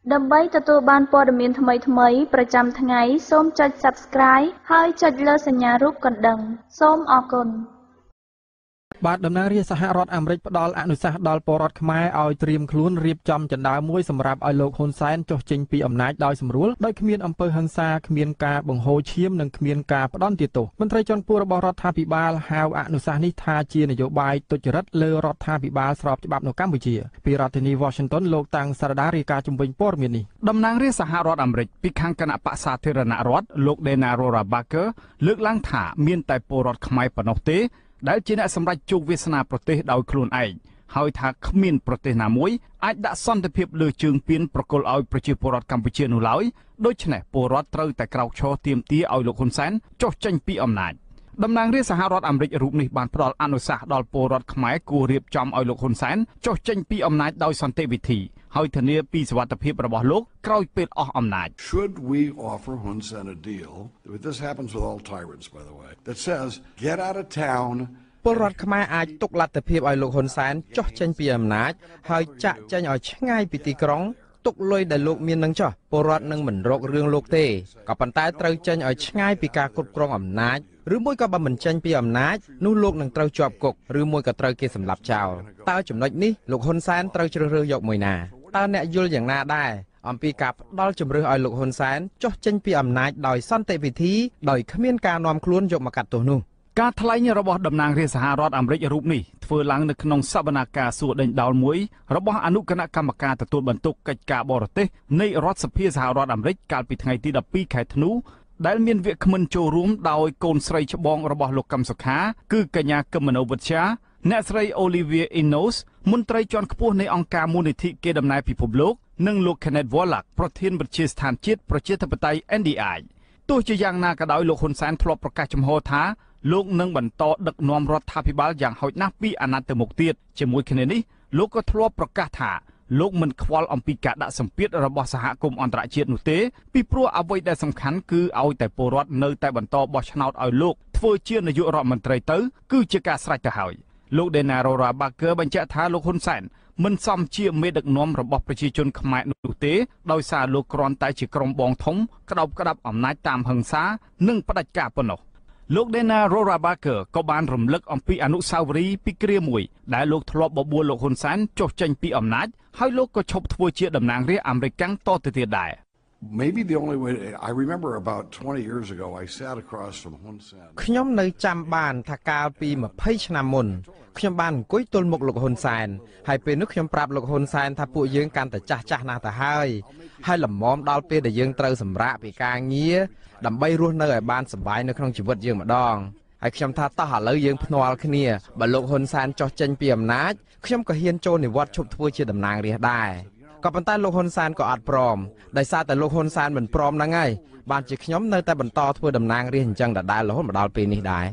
ដើម្បីទទួលបានព័ត៌មានថ្មីៗប្រចាំថ្ងៃសូមចុច Subscribe ហើយចុចលើសញ្ញារូបកណ្ដឹងសូមអរគុណបាទតំណាងរាជសហរដ្ឋអាមេរិកផ្ដល់អនុសាសន៍ដល់ពលរដ្ឋខ្មែរឲ្យត្រៀមខ្លួនរៀបចំចិន្តាមួយសម្រាប់ឲ្យលោកហ៊ុនសែនចុះចេញពីអំណាចដោយសម្រួលដោយគ្មានអំពើហិង្សាគ្មានការបង្ហូរឈាមនិងគ្មានការផ្ដន់ទោសមន្ត្រីជាន់ខ្ពស់របស់រដ្ឋាភិបាលហៅអនុសាសន៍នេះថាជានយោបាយទុច្ចរិតលើរដ្ឋាភិបាលស្របច្បាប់នៅកម្ពុជាពីរដ្ឋធានី Washington លោកតាំងសារ៉ាដារាយការណ៍ជំវិញព័ត៌មាននេះតំណាងរាជសហរដ្ឋអាមេរិកពីខាងគណៈបក្សសាធារណរដ្ឋលោក Dana Rohrabacher លើកឡើងថាមានតែពលរដ្ឋខ្មែរប៉ុណ្ណោះទេដែលជាអ្នកសម្រេចជោគវាសនាប្រទេសដោយខ្លួនឯងហើយថាគ្មានប្រទេសណាមួយអាចដាក់សន្តិភាពលើជើងពានប្រគល់ឲ្យប្រជាពលរដ្ឋកម្ពុជានោះឡើយដូច្នេះពលរដ្ឋត្រូវតែក្រោកឈរទាមទារឲ្យលោកហ៊ុនសែនចុះចេញពីអំណាចតំណាងរាជសហរដ្ឋអាមេរិករូបនេះបានផ្ដល់អនុសាសន៍ដល់ពលរដ្ឋខ្មែរគួររៀបចំឲ្យលោកហ៊ុនសែនចុះចេញពីអំណាចដោយសន្តិវិធីហើយធានាពីសុវត្ថិភាពរបស់លោកក្រោយពេលអស់អំណាច Should we offer Hun Sen a deal? This happens with all tyrants, by the way. That says get out of town. ពលរដ្ឋខ្មែរអាចទុកលទ្ធភាពឲ្យលោកហ៊ុនសែនចុះចេញពីអំណាចហើយចាក់ចេញឲ្យឆ្ងាយពីទីក្រុងទុកលុយដែលលោកមាននឹងចុះពលរដ្ឋនឹងមិនរករឿងលោកទេក៏ប៉ុន្តែត្រូវចេញឲ្យឆ្ងាយពីការគ្រប់គ្រងអំណាចឬមួយក៏បើមិនចេញពីអំណាចនោះលោកនឹងត្រូវជាប់គុកឬមួយក៏ត្រូវគេសម្លាប់ចោលតើចំណុចនេះលោកហ៊ុនសែនត្រូវជ្រើសរើសយកមួយណាតើអ្នកយល់យ៉ាងណាដែរអំពីការផ្ដល់ជំរឿសឲ្យលោកហ៊ុនសែនចុះចេញពីអំណាចដោយសន្តិវិធីដោយគ្មានការនាំខ្លួនយកមកកាត់ទោសនោះការថ្លែងរបស់តំណាងរាជសហរដ្ឋអាមេរិករូបនេះធ្វើឡើងនៅក្នុងសវនាការសួរដេញដោលមួយរបស់អនុគណៈកម្មការទទួលបន្ទុកកិច្ចការបរទេសនៃរដ្ឋសភាសហរដ្ឋអាមេរិកកាលពីថ្ងៃទី12ខែធ្នូដែលមានវាគ្មិនចូលរួមដោយកូនស្រីច្បងរបស់លោកកឹមសុខាគឺកញ្ញាកឹមមនោវិជ្ជាអ្នកស្រី Olivia Enos មន្ត្រីជាន់ខ្ពស់នៃអង្គការមូលនិធិកេរដំណែលពិភពលោកនិងលោក Kenneth Wallach ប្រធានវិទ្យាស្ថានជាតិប្រជាធិបតេយ្យ NDI ទោះជាយ៉ាងណាក៏ដោយលោកហ៊ុនសែនធ្លាប់ប្រកាសចំហថាលោកនឹងបន្តដឹកនាំរដ្ឋាភិបាលយ៉ាងហោចណាស់ពីអាណត្តិទៅមុខទៀតជាមួយគ្នានេះលោកក៏ធ្លាប់ប្រកាសថាលោកមិនខ្វល់អំពីការដាក់សម្ពាធរបស់សហគមន៍អន្តរជាតិនោះទេពីព្រោះអ្វីដែលសំខាន់គឺឲ្យតែពលរដ្ឋនៅតែបន្តបោះឆ្នោតឲ្យលោកធ្វើជានាយករដ្ឋមន្ត្រីទៅគឺជាការស្រេចទៅហើយលោក Dana Rohrabacher បញ្ជាក់ថាលោកហ៊ុនសែនមិនសមជាមេដឹកនាំរបស់ប្រជាជនខ្មែរនោះទេដោយសារលោកគ្រាន់តែជាក្រុមបងធំក្តោបក្តាប់អំណាចតាមហិង្សានិងផ្ដាច់ការប៉ុណ្ណោះលោក Dana Rohrabacher ក៏បានរំលឹកអំពីអនុស្សាវរីយ៍ពីគ្រាមួយដែលលោកធ្លាប់បបួលលោកហ៊ុនសែនចុះចេញពីអំណាចហើយលោកក៏ឈប់ធ្វើជាតំណាងរាស្ត្រអាមេរិកតទៅទៀតដែរ Maybe the only way I remember about 20 years ago I sat across from Hun Sen ខ្ញុំនៅចាំបានថាកាលពី20ឆ្នាំមុនខ្ញុំបានអង្គុយទល់មុខលោកហ៊ុនសែនហើយពេលនោះខ្ញុំប្រាប់លោកហ៊ុនសែនថាពួកយើងកាន់តែចាស់ណាស់ទៅហើយលំមដល់ពេលដែលយើងត្រូវសម្រាកពីការងារដើម្បីរស់នៅឲ្យបានសុបាយនៅក្នុងជីវិតយើងម្ដងហើយខ្ញុំថាតោះឥឡូវយើងភ្នាល់គ្នាបើលោកហ៊ុនសែនចុះចេញពីអំណាចខ្ញុំក៏ហ៊ានចូលនិវត្តន៍ឈប់ធ្វើជាតំណាងរាស្ត្រដែរក៏ប៉ុន្តែលោកហ៊ុនសែនក៏អត់ព្រមដោយសារតែលោកហ៊ុនសែនមិនព្រមហ្នឹងហើយបានជាខ្ញុំនៅតែបន្តធ្វើតំណាងរាស្ត្រអញ្ចឹងដដែលរហូតមកដល់ពេលនេះដែរ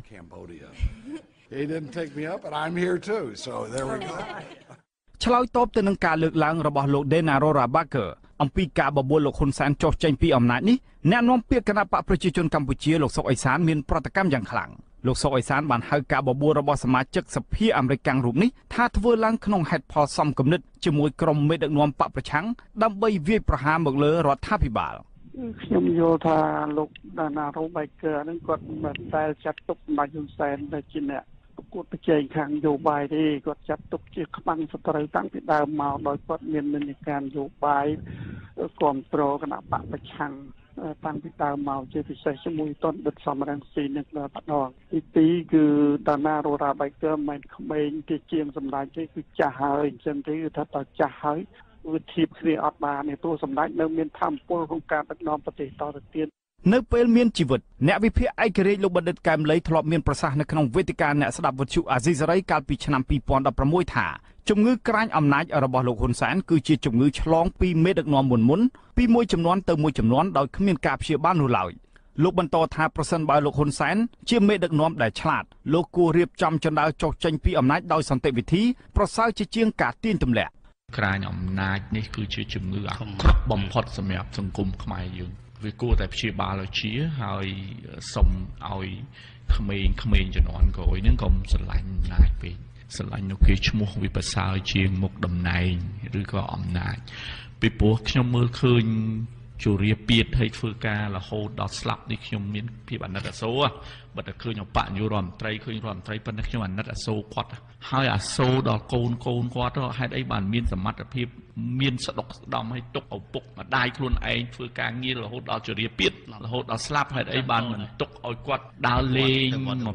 He didn't take me up and I'm here too so there we go ឆ្លើយតបទៅនឹងការលើកឡើងរបស់លោក Dana Rohrabacher អំពីការបបួលលោកហ៊ុនសែនចុះចេញពីអំណាចនេះអ្នកនាំពាក្យគណៈបកប្រជាជនកម្ពុជាលោកសុកអេសានមានប្រតិកម្មយ៉ាងខ្លាំងលោកសុកអេសានបានហៅការបបួលរបស់សមាជិកសភាអាមេរិករូបនេះថាធ្វើឡើងក្នុងហេតុផលសមគំនិតជាមួយក្រុមមេដឹកនាំបកប្រឆាំងដើម្បីវាយប្រហារមកលើរដ្ឋាភិបាលខ្ញុំយល់ថាលោក Dana Rohrabacher នឹងគាត់មិនដែលចាត់ទុកសម្ដេចហ៊ុនសែនទៅជាអ្នកប្រកួតប្រជែងខាងនយោបាយទេគាត់ចាត់ទុកជាខ្មាំងសត្រូវតាំងពីដើមមកដោយគាត់មាននិន្នាការនយោបាយគ្រប់គ្រងគណៈបកប្រឆាំងតាំងពីដើមមកជាពិសេសជាមួយតនដិតសំរងស៊ីនឹងម្ដងទី2គឺ Dana Rohrabacher មិនក្មេងទេជាងសម្ដេចទេគឺចាស់ហើយអញ្ចឹងទេគឺថាតើចាស់ហើយវាធៀបគ្នាអត់បានទេព្រោះសម្ដេចនៅមានធម៌ពលក្នុងការដឹកនាំប្រទេសតទៅទៀតនៅពេលមានជីវិតអ្នកវិភាគឯករាជ្យលោកបណ្ឌិតកែមលីធ្លាប់មានប្រសាសន៍នៅក្នុងវេទិកាអ្នកស្ដាប់វិទ្យុអាស៊ីសេរីកាលពីឆ្នាំ2016ថាជំងឺក្រាញអំណាចរបស់លោកហ៊ុនសែនគឺជាជំងឺឆ្លងពីមេដឹកនាំមុនពីមួយចំនួនទៅមួយចំនួនដោយគ្មានការព្យាបាលនោះឡើយលោកបន្តថាប្រសិនបើលោកហ៊ុនសែនជាមេដឹកនាំដែលឆ្លាតលោកគួររៀបចំជណ្ដើរចុះចេញពីអំណាចដោយសន្តិវិធីប្រសើរជាងការទាញទម្លាក់ក្រាញអំណាចនេះគឺជាជំងឺអាក្រក់បំផុតសម្រាប់សង្គមខ្មែរយើងវាគួរតែព្យាបាលឲ្យជាហើយសូមឲ្យក្មេងជំនាន់ក្រោយហ្នឹងកុំស្រឡាញ់អំណាចពេកស្រឡាញ់នោះគេឈ្មោះវាប្រសើរជាងមុខតំណែងឬក៏អំណាចពីព្រោះខ្ញុំមើលឃើញជរាពៀតឲ្យធ្វើការរហូតដល់ស្លាប់នេះខ្ញុំមានភាពអាណិតអាសូរបើតែឃើញអបនាយករដ្ឋមន្ត្រីឃើញរដ្ឋមន្ត្រីប៉ុណ្ណេះខ្ញុំអាណិតអាសូរគាត់ហើយអាសូរដល់កូនគាត់ហេតុអីបានមានសមត្ថភាពមានស្ដុកស្ដំឲ្យទុកឪពុកម្ដាយខ្លួនឯងធ្វើការងាររហូតដល់ជរាពៀតរហូតដល់ស្លាប់ហេតុអីបានមិនទុកឲ្យគាត់ដើរលេង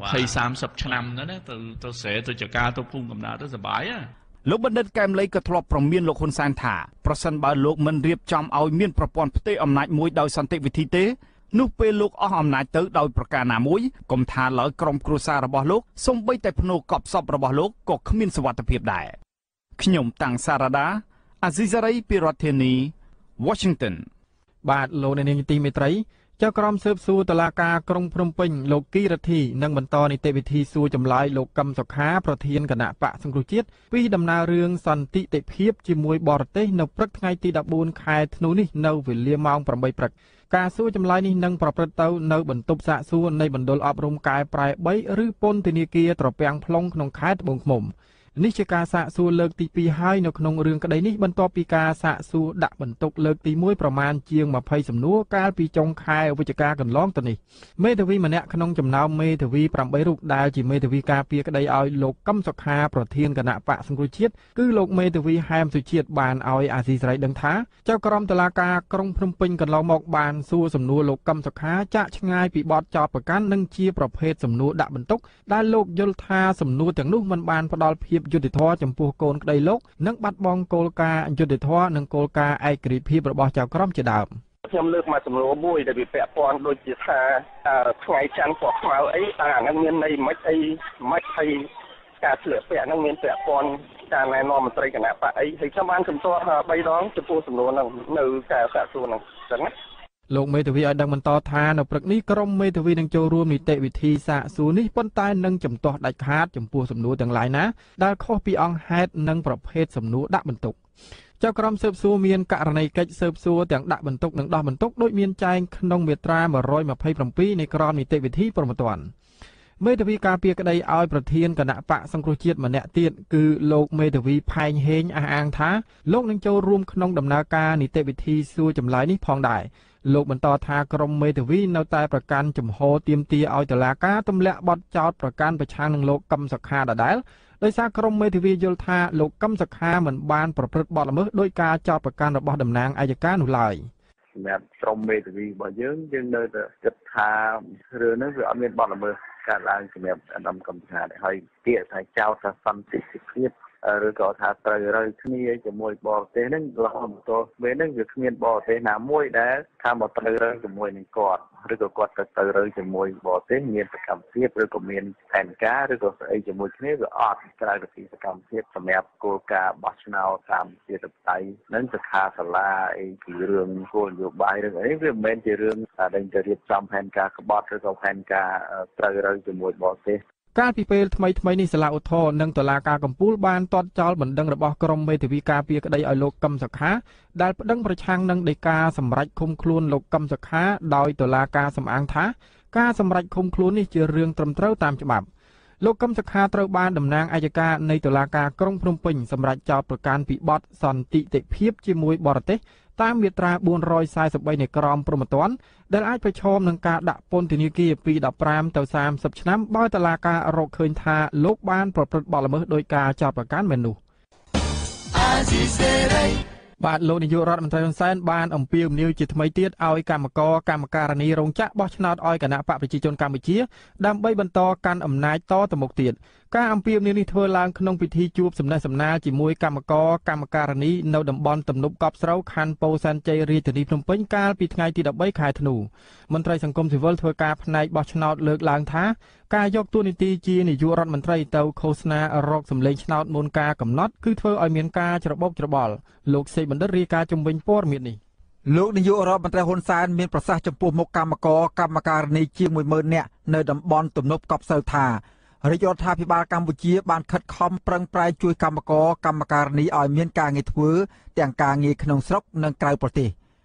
20-30 ឆ្នាំហ្នឹងណាទៅស្រែទៅចកាទៅភូមិកំណើតទៅសុបាយហ៎លោកបណ្ឌិតកែមលីក៏ធ្លាប់ប្រមានលោកហ៊ុនសែនថាប្រសិនបើលោកមិនរៀបចំឲ្យមានប្រព័ន្ធផ្ទេរអំណាចមួយដោយសន្តិវិធីទេនោះពេលលោកអស់អំណាចទៅដោយប្រការណាមួយកុំថាឡើយក្រុមគ្រួសាររបស់លោកសូម្បីតែភ្នូកប់សពរបស់លោកក៏គ្មានសុវត្ថិភាពដែរខ្ញុំតាំងសារ៉ាដាអាស៊ីសេរីពីរដ្ឋធានី Washington បាទលោកនាងទីមេត្រីចៅក្រមស៊ើបសួរតុលាការក្រុងភ្នំពេញលោកគីរទ្ធីនឹងបន្តនីតិវិធីសួរចម្លើយលោកកឹមសុខាប្រធានគណៈបកសង្គ្រោះជាតិពីដំណើររឿងសន្តិភាពជាមួយបរទេសនៅព្រឹកថ្ងៃទី14ខែធ្នូនេះនៅវេលាម៉ោង8ព្រឹកការសួរចម្លើយនេះនឹងប្រព្រឹត្តទៅនៅបន្ទប់សាកសួរនៃមណ្ឌលអប់រំកែប្រែ3ឬពន្ធនាគារត្រពាំង plong ក្នុងខេត្តត្បូងឃ្មុំនេះជាការសាកសួរលើកទី2ហើយនៅក្នុងរឿងក្តីនេះបន្ទាប់ពីការសាកសួរដាក់បន្ទុកលើកទី1ប្រមាណជាង20សំណួរកាលពីចុងខែវិច្ឆិកាកន្លងទៅនេះមេធាវីម្នាក់ក្នុងចំណោមមេធាវី8រូបដែលជាមេធាវីការពារក្តីឲ្យលោកកឹមសុខាប្រធានគណៈបកសង្គ្រោះជាតិគឺលោកមេធាវីហែមសុជាតិបានឲ្យអាស៊ីសេរីដឹងថាចៅក្រមតុលាការក្រុងភ្នំពេញកន្លងមកបានសួរសំណួរលោកកឹមសុខាចាក់ឆ្ងាយពីបទចោទប្រកាន់និងជាប្រភេទសំណួរដាក់បន្ទុកដែលលោកយល់ថាសំណួរទាំងនោះមិនបានផ្ដល់ភាពយុត្តិធម៌ចំពោះកូនក្តីលោកនិងបាត់បង់គោលការណ៍យុត្តិធម៌និងគោលការណ៍ឯករាជ្យភាពរបស់ចៅក្រមជាដើមខ្ញុំលើកមកសំណួរមួយដែលវាពាក់ព័ន្ធដូចជាថាថ្ងៃច័ន្ទពណ៌ខ្មៅអីអាហ្នឹងមានន័យមិនហើយការស្លៀកពាក់ហ្នឹងមានពាក់ព័ន្ធការណែនាំមន្ត្រីគណៈបកអីហើយខ្ញុំបានជំទាស់3ដងចំពោះសំណួរហ្នឹងនៅការសាកសួរហ្នឹងចឹងណាលោកមេធាវីឲ្យដឹងបន្តថានៅព្រឹកនេះក្រុមមេធាវីនឹងចូលរួមនីតិវិធីសាកសួរនេះប៉ុន្តែនឹងជំទាស់ដាច់ខាតចំពោះសំណួរទាំងឡាយណាដែលខុសពីអង្គហេតុនិងប្រភេទសំណួរដាក់បន្ទុកចៅក្រមស៊ើបសួរមានករណីកិច្ចស៊ើបសួរទាំងដាក់បន្ទុកនិងដោះបន្ទុកដូចមានចែងក្នុងមាត្រា127នៃក្រមនីតិវិធីព្រហ្មទណ្ឌមេធាវីការពារក្តីឲ្យប្រធានគណៈបកសង្គ្រោះជាតិម្នាក់ទៀតគឺលោកមេធាវីផែងហេងអះអាងថាលោកនឹងចូលរួមក្នុងដំណើរការនីតិវិធីសួរចម្លើយនេះផងដែរលោកបន្តថាក្រុមមេធាវីនៅតែប្រកាន់ជំហរទាមទារឲ្យតុលាការទម្លាក់បទចោទប្រកាន់ប្រឆាំងនឹងលោកកឹមសុខាដដែលដោយសារក្រុមមេធាវីយល់ថាលោកកឹមសុខាមិនបានប្រព្រឹត្តបទល្មើសដោយការចោទប្រកាន់របស់តំណាងអัยការនោះឡើយសម្រាប់ក្រុមមេធាវីរបស់យើងនៅតែគិតថារឿងនេះវាអត់មានបទល្មើសកើតឡើងសម្រាប់អាដាមកឹមសុខាដែរហើយពាក្យថាចោទថាសន្តិភាពឬក៏ថាត្រូវរើគ្នាជាមួយបរទេសហ្នឹងរហូតដល់ពេលហ្នឹងវាគ្មានបរទេសណាមួយដែលថាមកត្រូវរើជាមួយនឹងគាត់ឬក៏គាត់ទៅរើជាមួយបរទេសមានសកម្មភាពឬក៏មានផែនការឬក៏ស្អីជាមួយគ្នាវាអត់ក្រៅពីសកម្មភាពសម្រាប់គោលការណ៍បោះឆ្នោតតាមជាតបតៃនឹងសិក្ខាសាលាអីពីរឿងគោលនយោបាយរឿងអីវាមិនមែនជារឿងដែលទៅរៀបចំផែនការក្បត់ឬក៏ផែនការត្រូវរើជាមួយបរទេសកាលពីពេលថ្មីនេះសាលាឧទ្ធរនិងតុលាការកំពូលបានទាត់ចោលបណ្ដឹងរបស់ក្រុមមេធាវីការពារក្តីឲ្យលោកកឹមសុខាដែលប្តឹងប្រឆាំងនឹងដីកាសម្រេចឃុំខ្លួនលោកកឹមសុខាដោយតុលាការសំអាងថាការសម្រេចឃុំខ្លួននេះជារឿងត្រឹមត្រូវតាមច្បាប់លោកកឹមសុខាត្រូវបានតំណាងអัยការនៃតុលាការក្រុងភ្នំពេញសម្រេចចោទប្រកាន់ពីបទសន្តិភាពជាមួយបរទេសតាមមាត្រា443នៃក្រមព្រហ្មទណ្ឌដែលអាចប្រឈមនឹងការដាក់ពន្ធនាគារពី15ទៅ30ឆ្នាំបើតុលាការរកឃើញថាលោកបានប្រព្រឹត្តបទល្មើសដោយការចោទប្រកាន់មែននោះបាទលោកនាយករដ្ឋមន្ត្រីហ៊ុនសែនបានអំពាវនាវជាថ្មីទៀតឲ្យកម្មការនីរោងចក្របោះឆ្នោតឲ្យគណៈបកប្រជាជនកម្ពុជាដើម្បីបន្តកាន់អំណាចតទៅមុខទៀតការអំពាវនាវនេះធ្វើឡើងក្នុងពិធីជួបសំណេះសំណាលជាមួយកម្មការនីនៅតំបន់ទំនប់កប់ស្រូវខណ្ឌពោធិ៍សែនជ័យរាជធានីភ្នំពេញកាលពីថ្ងៃទី13ខែធ្នូមន្ត្រីសង្គមស៊ីវិលធ្វើការផ្នែកបោះឆ្នោតលើកឡើងថាការយកតួនាទីជានាយករដ្ឋមន្ត្រីទៅឃោសនារកសម្លេងឆ្នោតមុនការកំណត់គឺធ្វើឲ្យមានការច្របូកច្របល់លោកសេបណ្ឌិតរាយការណ៍ជំវិញព័ត៌មាននេះលោកនាយករដ្ឋមន្ត្រីហ៊ុនសែនមានប្រសាសន៍ចំពោះមុខកម្មការនីជាង 10000 នាក់នៅតំបន់ទំនប់កប់ស្រូវថារាជរដ្ឋាភិបាលកម្ពុជាបានខិតខំប្រឹងប្រែងជួយកម្មការនីឲ្យមានការងារធ្វើទាំងការងារក្នុងស្រុកនិងក្រៅប្រទេស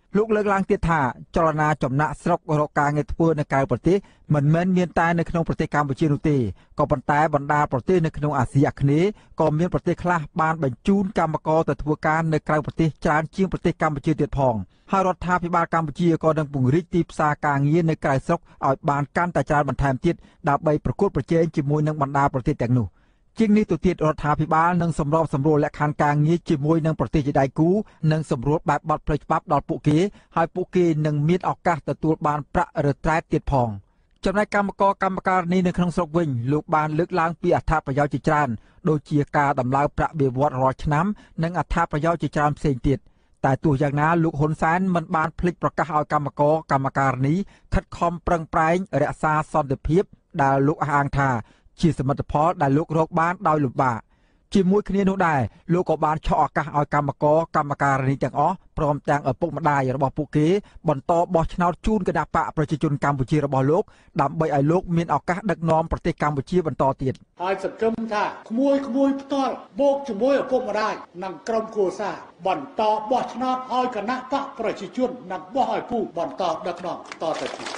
លោកលើកឡើងទៀតថាចលនាចំណាក់ស្រុករកការងារធ្វើនៅក្រៅប្រទេសមិនមែនមានតែនៅក្នុងប្រទេសកម្ពុជានោះទេក៏ប៉ុន្តែបណ្ដាប្រទេសនៅក្នុងអាស៊ីអាគ្នេយ៍ក៏មានប្រទេសខ្លះបានបញ្ជូនកម្មករទៅធ្វើការនៅក្រៅប្រទេសច្រើនជាងប្រទេសកម្ពុជាទៀតផងហើយរដ្ឋាភិបាលកម្ពុជាក៏នឹងពង្រីកទីផ្សារការងារនៅក្រៅស្រុកឲ្យបានកាន់តែច្រើនបន្ថែមទៀតដើម្បីប្រកួតប្រជែងជាមួយនឹងបណ្ដាប្រទេសទាំងនោះជាងនេះទៅទៀតរដ្ឋាភិបាលនឹងសម្របសម្រួលលក្ខខណ្ឌការងារជាមួយនឹងប្រទេសជាដៃគូនិងសម្រួលបែបបទផ្លូវច្បាប់ដល់ពួកគេហើយពួកគេនឹងមានឱកាសទទួលបានប្រាក់រត្រែតទៀតផងចំណែកកម្មការនេះនៅក្នុងស្រុកវិញលោកបានលើកឡើងពីអត្ថប្រយោជន៍ជាច្រើនដូចជាការដំឡើងប្រាក់បៀវត្សរាល់ឆ្នាំនិងអត្ថប្រយោជន៍ជាច្រើនផ្សេងទៀតតែទោះយ៉ាងណាលោកហ៊ុនសែនមិនបានភ្លេចប្រកាសឲ្យកម្មការនេះខិតខំប្រឹងប្រែងរក្សាសន្តិភាពដែលលោកអះអាងថាជាសមិទ្ធផលដែលលោករកបានដោយលំបាកជាមួយគ្នានោះដែរលោកក៏បានឆក់ឱកាសឲ្យកម្មការនេះទាំងអស់ព្រមទាំងឪពុកម្ដាយរបស់ពួកគេបន្តបោះឆ្នោតជូនគណបកប្រជាជនកម្ពុជារបស់លោកដើម្បីឲ្យលោកមានឱកាសដឹកនាំប្រទេសកម្ពុជាបន្តទៀតហើយសង្ឃឹមថាក្មួយផ្ទាល់បូកជាមួយឪពុកម្ដាយនិងក្រុមគ្រួសារបន្តបោះឆ្នោតឲ្យគណបកប្រជាជននិងបោះឲ្យពូបន្តដឹកនាំតទៅទៀត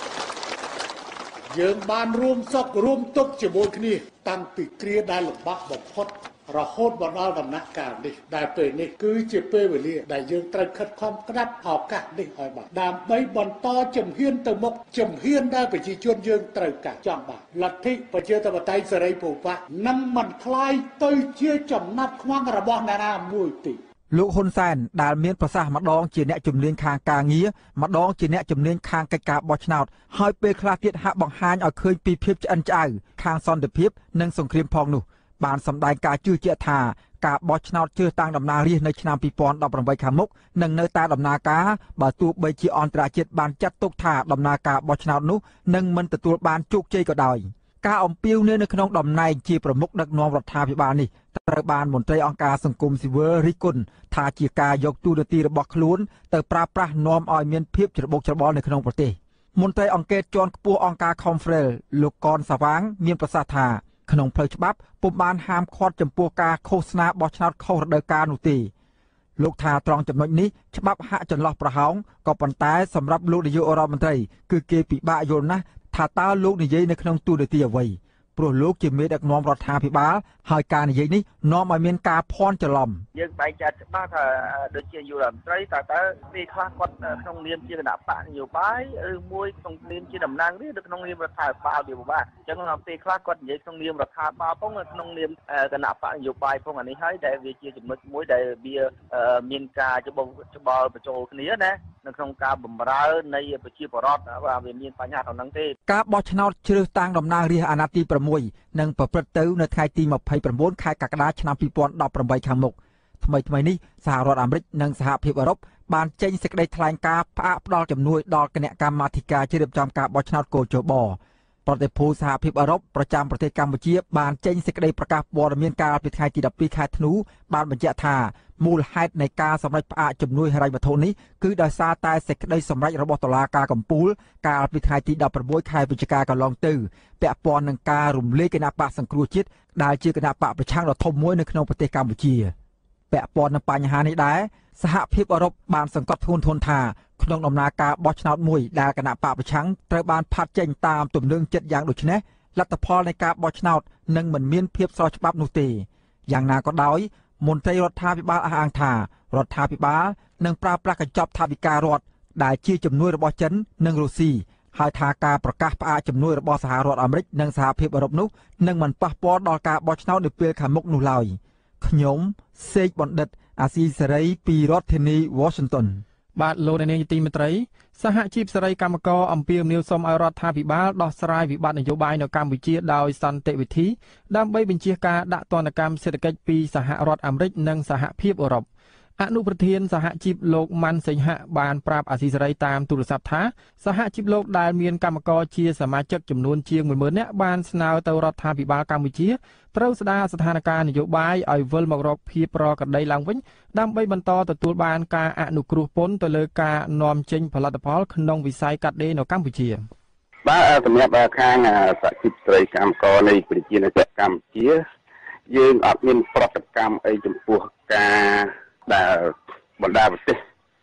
យើងបានរួមសុខរួមទុក្ខជាមួយគ្នាតាំងពីគ្រាដែលលំបាកបំផុតរហូតមកដល់ដំណាក់កាលនេះដែលពេលនេះគឺជាពេលវេលាដែលយើងត្រូវខិតខំក្តាប់ឱកាសនេះឲ្យបានដើម្បីបន្តជំហានទៅមុខជំហានដែលប្រជាជនយើងត្រូវការចង់បានលទ្ធិប្រជាធិបតេយ្យសេរីពពកនឹងមិនคล้ายទៅជាចំណាត់ខ្មាំងរបស់អ្នកណាមួយទេលោកហ៊ុនសែនដែលមានប្រសាសន៍ម្ដងជាអ្នកជំនាញខាងការងារម្ដងជាអ្នកជំនាញខាងកិច្ចការបោះឆ្នោតហើយពេលខ្លះទៀតហាក់បង្ហាញឲ្យឃើញពីភាពឆ្អិនឆ្អៅខាងសន្តិភាពនិងសង្គ្រាមផងនោះបានសម្ដែងការជឿជាក់ថាការបោះឆ្នោតជ្រើសតាំងតំណាងរាស្ត្រនៅឆ្នាំ2018ខាងមុខនឹងនៅតែដំណើរការបើទោះបីជាអន្តរជាតិបានចាត់ទុកថាដំណើរការបោះឆ្នោតនោះនឹងមិនទទួលបានជោគជ័យក៏ដោយការអំពាវនាវនៅក្នុងតំណែងជាប្រមុខដឹកនាំរដ្ឋាភិបាលនេះត្រូវបានមន្ត្រីអង្គការសង្គមស៊ីវិលរិះគន់ថាជាការយកទូនាទីរបស់ខ្លួនទៅប្រើប្រាស់នាំឲ្យមានភាពច្របូកច្របល់នៅក្នុងប្រទេសមន្ត្រីអង្គការជាន់ខ្ពស់អង្គការ Confrel លោកកនសាវាងមានប្រសាសន៍ថាក្នុងផ្លូវច្បាប់ពុំបានហាមឃាត់ចំពោះការឃោសនាបោះឆ្នោតខុសរដូវកាលនោះទេលោកថាត្រង់ចំណុចនេះច្បាប់ហាក់ចន្លោះប្រហោងក៏ប៉ុន្តែសម្រាប់លោកនាយករដ្ឋមន្ត្រីគឺគេពិបាកយល់ណាស់ថាតើលោកនិយាយនៅក្នុងទូនាទីអ្វីព្រោះលោកជាមេដឹកនាំរដ្ឋាភិបាលហើយការនិយាយនេះនាំឲ្យមានការភ័ន្តច្រឡំយើងបែងចែកច្បាស់ថាដូចជាយុរដ្ឋមន្ត្រីតើពេលខ្លះគាត់ក្នុងនាមជាគណៈបកនយោបាយឬមួយក្នុងនាមជាតំណាងរាស្ត្រឬក្នុងនាមរដ្ឋាភិបាលវាពិបាកអញ្ចឹងពេលខ្លះគាត់និយាយក្នុងនាមរដ្ឋាភិបាលផងក្នុងនាមគណៈបកនយោបាយផងអានេះហើយដែលវាជាចំណុចមួយដែលវាមានការច្បល់បញ្ចូលគ្នាណានៅក្នុងការបម្រើនៃប្រជាពលរដ្ឋបាទវាមានបញ្ហាក្នុងហ្នឹងទេការបោះឆ្នោតជ្រើសតាំងតំណាងរាស្ត្រអាណត្តិទី6នឹងប្រព្រឹត្តទៅនៅថ្ងៃទី29ខែកក្កដាឆ្នាំ2018ខាងមុខថ្មីនេះសហរដ្ឋអាមេរិកនិងសហភាពអឺរ៉ុបបានចេញសេចក្តីថ្លែងការណ៍ផ្អាកផ្ដល់ជំនួយដល់គណៈកម្មាធិការជ្រៀបចំការបោះឆ្នោតកោជបប្រតិភូសហភាពអឺរ៉ុបប្រចាំប្រទេសកម្ពុជាបានចេញសេចក្តីប្រកាសព័ត៌មានកាលពីថ្ងៃទី12ខែធ្នូបានបញ្ជាក់ថាមូលហេតុនៃការសម្រេចផ្អាកជំនួយហិរញ្ញវត្ថុនេះគឺដោយសារតែសេចក្តីសម្រេចរបស់តុលាការកំពូលកាលពីថ្ងៃទី16ខែវិច្ឆិកាកន្លងទៅពាក់ព័ន្ធនឹងការរំលាយគណៈបកសង្គ្រោះជាតិដែលជាគណៈបកប្រឆាំងដ៏ធំមួយនៅក្នុងប្រទេសកម្ពុជាពាក់ព័ន្ធនឹងបញ្ហានេះដែរសហភាពអឺរ៉ុបបានសង្កត់ធ្ងន់ធ្ងរថាក្នុងដំណើរការបោះឆ្នោតមួយដែលគណៈបកប្រឆាំងត្រូវបានផាត់ចេញតាមទំនឹងចិត្តយ៉ាងដូចនេះលទ្ធផលនៃការបោះឆ្នោតនឹងមិនមានភាពស្របច្បាប់នោះទេយ៉ាងណាក៏ដោយមន្ត្រីរដ្ឋាភិបាលអះអាងថារដ្ឋាភិបាលនឹងប្រើប្រាស់កញ្ចប់ថវិការដ្ឋដែលជាជំនួយរបស់ចិននិងរុស្ស៊ីហើយថាការប្រកាសផ្អាកជំនួយរបស់សហរដ្ឋអាមេរិកនិងសហភាពអឺរ៉ុបនោះនឹងមិនប៉ះពាល់ដល់ការបោះឆ្នោតនៅពេលខាងមុខនោះឡើយខ្ញុំសេកបណ្ឌិតអាស៊ីសេរីពីរដ្ឋធានី Washington បាទលោកនាយកទីមេត្រីសហជីពសេរីកម្មករអំពាវនាវសូមឲ្យរដ្ឋាភិបាលដោះស្រាយវិបត្តិនយោបាយនៅកម្ពុជាដោយសន្តិវិធីដើម្បីបញ្ជាការដាក់ទណ្ឌកម្មសេដ្ឋកិច្ចពីសហរដ្ឋអាមេរិកនិងសហភាពអឺរ៉ុបអនុប្រធានសហជីពលោកម៉ាន់សេងហៈបានប្រាប់អាស៊ីសេរីតាមទូរស័ព្ទថាសហជីពលោកដែលមានកម្មករជាសមាជិកចំនួនជាង 10000 នាក់បានស្នើទៅរដ្ឋាភិបាលកម្ពុជាត្រូវស្ដារស្ថានភាពនយោបាយឲ្យវិលមករកភាពប្រក្រតីឡើងវិញដើម្បីបន្តទទួលបានការអនុគ្រោះពន្ធទៅលើការនាំចេញផលិតផលក្នុងវិស័យកាត់ដេរនៅកម្ពុជាបាទសម្រាប់ខាងសហជីពស្រីកម្មករនៃប្រជាជនកម្ពុជាយើងអត់មានប្រតិកម្មអីចំពោះការដែលបណ្ដាប្រទេស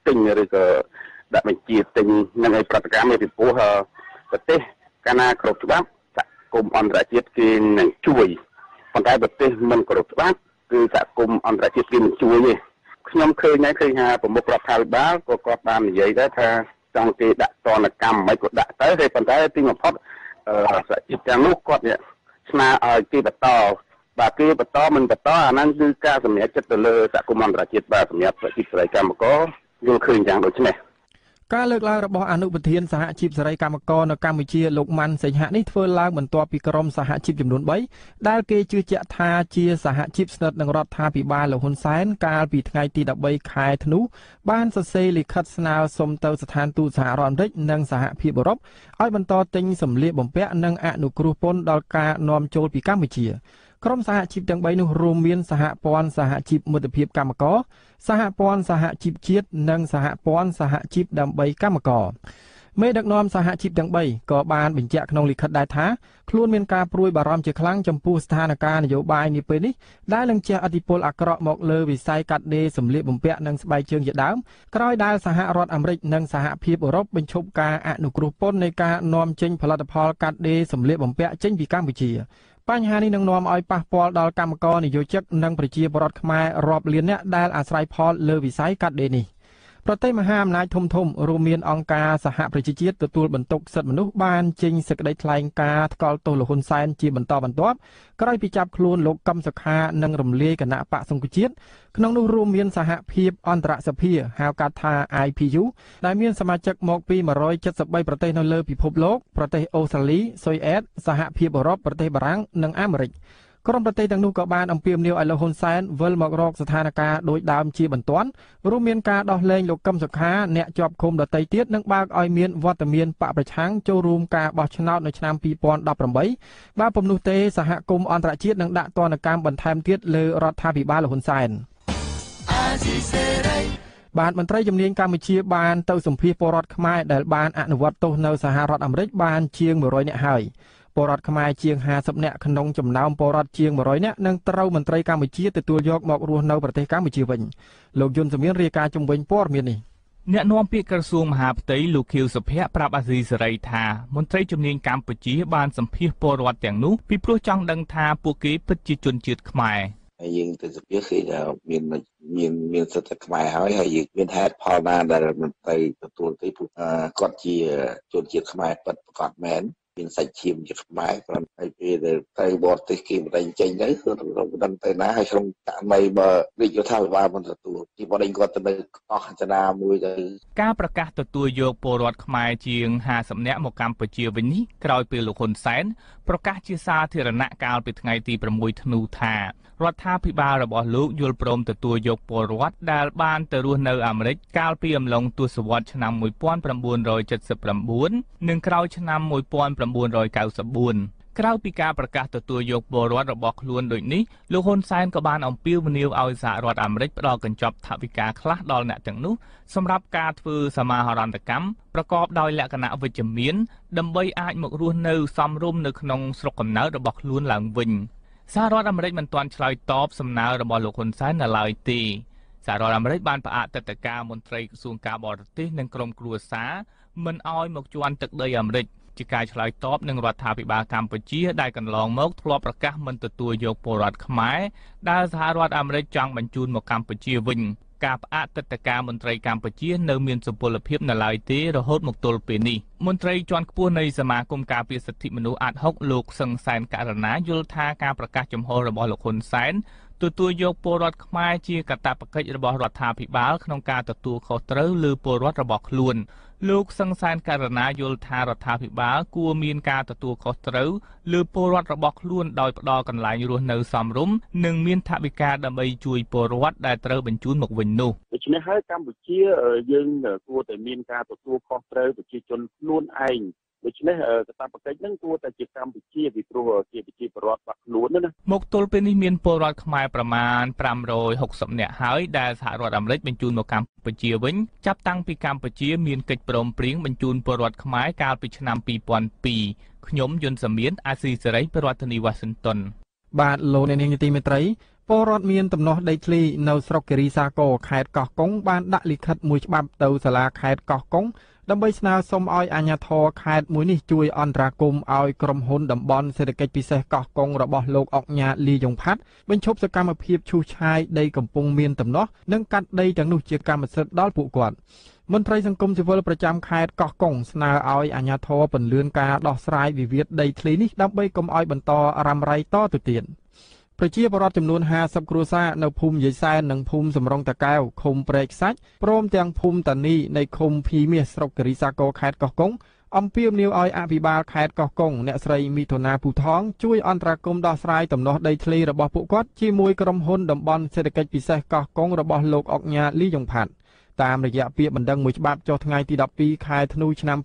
ទិញឬក៏ដាក់បញ្ជាទិញនឹងឲ្យប្រតិកម្មពីព្រោះប្រទេសកាលណាគ្រប់ច្បាប់សហគមន៍អន្តរជាតិគេនឹងជួយប៉ុន្តែប្រទេសមិនគ្រប់ច្បាប់គឺសហគមន៍អន្តរជាតិគេមិនជួយទេខ្ញុំឃើញថាប្រមុខរដ្ឋាភិបាលក៏គាត់បាននិយាយដែរថាចង់គេដាក់ទណ្ឌកម្មមិនក៏ដាក់ទៅតែប៉ុន្តែទីបំផុតសហជីពទាំងនោះគាត់ស្នើឲ្យគេបន្តបាទគេបន្តមិនបន្តអាហ្នឹងគឺការសម្រេចចិត្តទៅលើសហគមន៍អន្តរជាតិបាទសម្រាប់ប្រជាសេរីកម្មករយល់ឃើញយ៉ាងដូចនេះការលើកឡើងរបស់អនុប្រធានសហជីពសេរីកម្មករនៅកម្ពុជាលោកម៉ាន់សេងហៈនេះធ្វើឡើងបន្ទាប់ពីក្រុមសហជីពចំនួន3ដែលគេជឿជាក់ថាជាសហជីពស្និទ្ធនឹងរដ្ឋាភិបាលលោកហ៊ុនសែនកាលពីថ្ងៃទី13ខែធ្នូបានសរសេរលិខិតស្នើសុំទៅស្ថានទូតសហរដ្ឋអាមេរិកនិងសហភាពអឺរ៉ុបឲ្យបន្តទិញសម្លៀកបំពាក់និងអនុគ្រោះពន្ធដល់ការនាំចូលពីកម្ពុជាក្រុមសហជីពទាំង3នោះរួមមានសហព័ន្ធសហជីពមិត្តភាពកម្មករសហព័ន្ធសហជីពជាតិនិងសហព័ន្ធសហជីពដើម្បីកម្មករមេដឹកនាំសហជីពទាំង3ក៏បានបញ្ជាក់ក្នុងលិខិតដែរថាខ្លួនមានការព្រួយបារម្ភជាខ្លាំងចំពោះស្ថានភាពនយោបាយនាពេលនេះដែលនឹងជះឥទ្ធិពលអាក្រក់មកលើវិស័យកាត់ដេរសម្លៀកបំពាក់និងស្បែកជើងជាដើមក្រោយដែលសហរដ្ឋអាមេរិកនិងសហភាពអឺរ៉ុបបញ្ឈប់ការអនុគ្រោះពន្ធនៃការនាំចេញផលិតផលកាត់ដេរសម្លៀកបំពាក់ចេញពីកម្ពុជាបញ្ហានេះនឹងនាំឲ្យប៉ះពាល់ដល់កម្មករនិយោជិកនិងប្រជាពលរដ្ឋខ្មែររាប់លាននាក់ដែលអាស្រ័យផលលើវិស័យកាត់ដេរនេះប្រទេសមហាអំណាចធំៗរួមមានអង្គការសហប្រជាជាតិទទួលបន្ទុកសិទ្ធិមនុស្សបានចេញសេចក្តីថ្លែងការណ៍ថ្កោលទោសលោកហ៊ុនសែនជាបន្តបន្ទាប់ក្រោយពីចាប់ខ្លួនលោកកឹមសុខានិងរំលាយគណៈបកសង្គមជាតិក្នុងនោះរួមមានសហភាពអន្តរសភាហៅកាត់ថា IPU ដែលមានសមាជិកមកពី173ប្រទេសនៅលើពិភពលោកប្រទេសអូស្ត្រាលីស៊ុយអែតសហភាពអឺរ៉ុបប្រទេសបារាំងនិងអាមេរិកក្រុមប្រទេសទាំងនោះក៏បានអំពាវនាវឲ្យលោកហ៊ុនសែនវិលមករកស្ថានភាពដូចដើមជាបន្ទាន់រួមមានការដោះលែងលោកកឹមសុខាអ្នកជាប់ឃុំដទៃទៀតនិងបើកឲ្យមានវត្តមានបកប្រឆាំងចូលរួមការបោះឆ្នោតនៅឆ្នាំ2018បើពុំនោះទេសហគមន៍អន្តរជាតិនឹងដាក់ទណ្ឌកម្មបន្ថែមទៀតលើរដ្ឋាភិបាលលោកហ៊ុនសែនបានមន្ត្រីជំនាញកម្ពុជាបានទៅសម្ភាសពលរដ្ឋខ្មែរដែលបានអនុវត្តទោសនៅសហរដ្ឋអាមេរិកបានជាង100នាក់ហើយពលរដ្ឋខ្មែរជាង50នាក់ក្នុងចំណោមពលរដ្ឋជាង100នាក់នឹងត្រូវមន្ត្រីកម្ពុជាទទួលយកមករស់នៅប្រទេសកម្ពុជាវិញលោកយុនសមៀនរាយការណ៍ជំវិញព័ត៌មាននេះអ្នកនាំពាក្យក្រសួងមហាផ្ទៃលោកខៀវសុភ័ក្រប្រាប់អាស៊ីសេរីថាមន្ត្រីជំនាញកម្ពុជាបានសម្ភាសពលរដ្ឋទាំងនោះពីព្រោះចង់ដឹងថាពួកគេពិតជាជនជាតិខ្មែរហើយយើងទៅសម្ភាសគឺថាមានសិទ្ធិខ្មែរហើយយើងមានហេតុផលណាដែលមន្ត្រីទទួលទីគាត់ជាជនជាតិខ្មែរពិតប្រាកដមែនមានសាច់ឈាមជាខ្មែរគ្រាន់តែពេលដែលទៅបរទេសគេមិនដឹងចេញទៅគឺមិនដឹងទៅណាហើយក្នុងករណីបើរាជរដ្ឋាភិបាលមិនទទួលទីបដិគាត់ទៅនៅអស់ចនាមួយទៅការប្រកាសទទួលយកពលរដ្ឋខ្មែរជាង50នាក់មកកម្ពុជាវិញនេះក្រោយពេលលោកហ៊ុនសែនប្រកាសជាសាធារណៈកាលពីថ្ងៃទី6ធ្នូថារដ្ឋាភិបាលរបស់លោកយល់ព្រមទទួលយកពលរដ្ឋដែលបានទៅរស់នៅអាមេរិកកាលពីអំឡុងទសវត្សរ៍ឆ្នាំ1979និងក្រោយឆ្នាំ1994ក្រៅពីការប្រកាសទទួលយកពលរដ្ឋរបស់ខ្លួនដូចនេះលោកហ៊ុនសែនក៏បានអំពាវនាវឲ្យសហរដ្ឋអាមេរិកផ្ដល់កញ្ចប់ថវិកាខ្លះដល់អ្នកទាំងនោះសម្រាប់ការធ្វើសមាហរណកម្មប្រកបដោយលក្ខណៈវិជ្ជមានដើម្បីអាចមករស់នៅសមរម្យនៅក្នុងស្រុកកំណើតរបស់ខ្លួនឡើងវិញសហរដ្ឋអាមេរិកមិនទាន់ឆ្លើយតបសំណើរបស់លោកហ៊ុនសែននៅឡើយទេសហរដ្ឋអាមេរិកបានផ្អាកទិដ្ឋាការមន្ត្រីក្រសួងការបរទេសនិងក្រុមគ្រួសារមិនឲ្យមកជន់ទឹកដីអាមេរិកជាការឆ្លើយតបនឹងរដ្ឋាភិបាលកម្ពុជាដែលកន្លងមកធ្លាប់ប្រកាសមិនទទួលយកពលរដ្ឋខ្មែរដែលសហរដ្ឋអាមេរិកចង់បញ្ជូនមកកម្ពុជាវិញការផ្អាកទិដ្ឋាការមន្ត្រីកម្ពុជានៅមានសុពលភាពនៅឡើយទេរហូតមកទល់ពេលនេះមន្ត្រីជាន់ខ្ពស់នៃសមាគមការពារសិទ្ធិមនុស្សអាត់ហុកលោកសឹងសែនករណាយល់ថាការប្រកាសចំហរបស់លោកហ៊ុនសែនទទួលយកពលរដ្ឋខ្មែរជាកាតព្វកិច្ចរបស់រដ្ឋាភិបាលក្នុងការទទួលខុសត្រូវលើពលរដ្ឋរបស់ខ្លួនលោកសឹងសែនករណាយល់ថារដ្ឋាភិបាលគួរមានការទទួលខុសត្រូវលើពលរដ្ឋរបស់ខ្លួនដោយផ្ដល់កន្លែងរស់នៅសមរម្យនិងមានថវិកាដើម្បីជួយពលរដ្ឋដែលត្រូវបញ្ជូនមកវិញនោះដូច្នេះហើយកម្ពុជាយើងគួរតែមានការទទួលខុសត្រូវប្រជាជនខ្លួនឯងដូច្នេះកាតព្វកិច្ចហ្នឹងគួរតែជាកម្ពុជាពីព្រោះជាប្រជាពលរដ្ឋរបស់ខ្លួនណាមកទល់ពេលនេះមានពលរដ្ឋខ្មែរប្រមាណ560នាក់ហើយដែលសហរដ្ឋអាមេរិកបញ្ជូនមកកម្ពុជាវិញចាប់តាំងពីកម្ពុជាមានកិច្ចព្រមព្រៀងបញ្ជូនពលរដ្ឋខ្មែរកាលពីឆ្នាំ2002ខ្ញុំយុនសាមៀនអាស៊ីសេរីពីរដ្ឋធានី Washington បាទលោកអ្នកនាងជាទីមេត្រីពលរដ្ឋមានទំនាស់ដីធ្លីនៅស្រុកគិរីសាគរខេត្តកោះកុងបានដាក់លិខិតមួយច្បាប់ទៅសាលាខេត្តកោះកុងដើម្បីស្នើសុំឲ្យអាជ្ញាធរខេត្តមួយនេះជួយអន្តរាគមន៍ឲ្យក្រុមហ៊ុនតំបន់សេដ្ឋកិច្ចពិសេសកោះកុងរបស់លោកអុកញ៉ាលីយ៉ុងផាត់បញ្ឈប់សកម្មភាពឈូសឆាយដីកំពុងមានទំនាស់និងកាត់ដីទាំងនោះជាកម្មសិទ្ធិដល់ពួកគាត់មន្ត្រីសង្គមស៊ីវិលប្រចាំខេត្តកោះកុងស្នើឲ្យអាជ្ញាធរពន្យាការដោះស្រាយវិវាទដីធ្លីនេះដើម្បីកុំឲ្យបន្តរ៉ាំរ៉ៃតទៅទៀតប្រជាពលរដ្ឋចំនួន50គ្រួសារនៅភូមិយាយសែននិងភូមិសំរងតាកែវឃុំព្រែកខ្សាច់ព្រមទាំងភូមិតានីនៃឃុំភីមាសស្រុកគិរីសាគរខេត្តកោះកុងអំពាវនាវឲ្យអភិបាលខេត្តកោះកុងអ្នកស្រីមីថូណាពូថងជួយអន្តរាគមន៍ដោះស្រាយទំនាស់ដីធ្លីរបស់ពួកគាត់ជាមួយក្រុមហ៊ុនតំបន់សេដ្ឋកិច្ចពិសេសកោះកុងរបស់លោកអុកញ៉ាលីយ៉ុងផាត់តាមរយៈពាក្យបណ្ដឹងមួយច្បាប់ចុះថ្ងៃទី12ខែធ្នូឆ្នាំ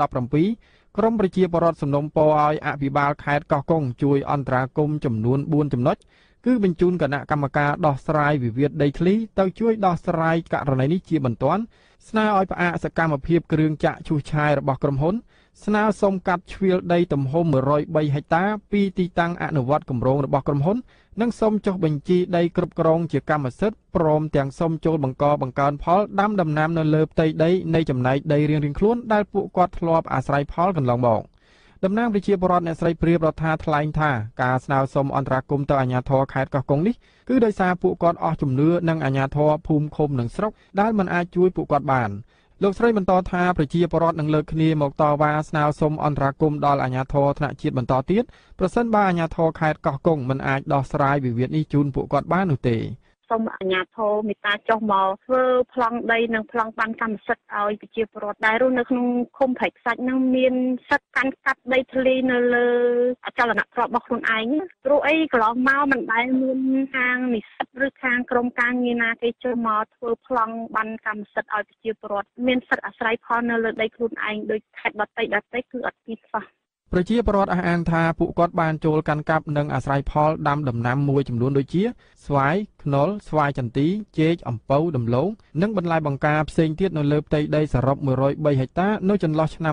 2017ក្រមប្រជាពលរដ្ឋសំណូមពរឲ្យអភិបាលខេត្តកោះកុងជួយអន្តរាគមន៍ចំនួន4ចំណុចគឺបញ្ជូនគណៈកម្មការដោះស្រាយវិវាទដីធ្លីទៅជួយដោះស្រាយករណីនេះជាបន្ទាន់ស្នើឲ្យផ្អាកសកម្មភាពគ្រឿងចាក់ឈូសឆាយរបស់ក្រុមហ៊ុនស្នើសុំកាត់ជ្រៀលដីទំហំ103ហិកតាពីទីតាំងអនុវត្តគម្រោងរបស់ក្រុមហ៊ុននិងសូមចុះបញ្ជីដីគ្រប់គ្រងជាកម្មសិទ្ធិព្រមទាំងសូមចូលបង្កើនផលដាំដំណាំនៅលើផ្ទៃដីនៃចំណែកដីរៀងៗខ្លួនដែលពួកគាត់ធ្លាប់អាស្រ័យផលកន្លងមកតំណាងប្រជាពលរដ្ឋអ្នកស្រីព្រាបរដ្ឋាថ្លែងថាការស្នើសុំអន្តរាគមន៍ទៅអាជ្ញាធរខេត្តកោះកុងនេះគឺដោយសារពួកគាត់អស់ជំនឿនឹងអាជ្ញាធរភូមិឃុំនិងស្រុកដែលមិនអាចជួយពួកគាត់បានលោកស្រីបន្តថាប្រជាពលរដ្ឋនឹងលើកគ្នាមកតវ៉ាស្នើសុំអន្តរាគមន៍ដល់អាជ្ញាធរថ្នាក់ជាតិបន្តទៀតប្រសិនបើអាជ្ញាធរខេត្តកោះកុងមិនអាចដោះស្រាយវិវាទនេះជូនពួកគាត់បាននោះទេសូមអាជ្ញាធរមេត្តាចុះមកធ្វើប្លង់ដីនិងប្លង់បានកម្មសិទ្ធិឲ្យប្រជាពលរដ្ឋដែលរស់នៅក្នុងឃុំព្រែកខ្សាច់នឹងមានសិទ្ធិកាន់កាប់ដីធ្លីនៅលើអចលនទ្រព្យរបស់ខ្លួនឯងព្រោះអីកន្លងមកមិនដែលមានខាងនិស្សិតឬខាងក្រមការងារណាគេចុះមកធ្វើប្លង់បានកម្មសិទ្ធិឲ្យប្រជាពលរដ្ឋមានសិទ្ធិអាស្រ័យផលនៅលើដីខ្លួនឯងដោយខេត្តដទៃគឺអត់ទីផ្សារប្រជាពលរដ្ឋអះអាងថាពួកគាត់បានចូលកាន់កាប់និងអាស្រ័យផលដាំដំណាំមួយចំនួនដូចជាស្វាយខ្នុរស្វាយចន្ទីចេកអំពៅដំឡូងនិងបន្លែបង្ការផ្សេងទៀតនៅលើផ្ទៃដីសរុប103ហិកតានៅចន្លោះឆ្នាំ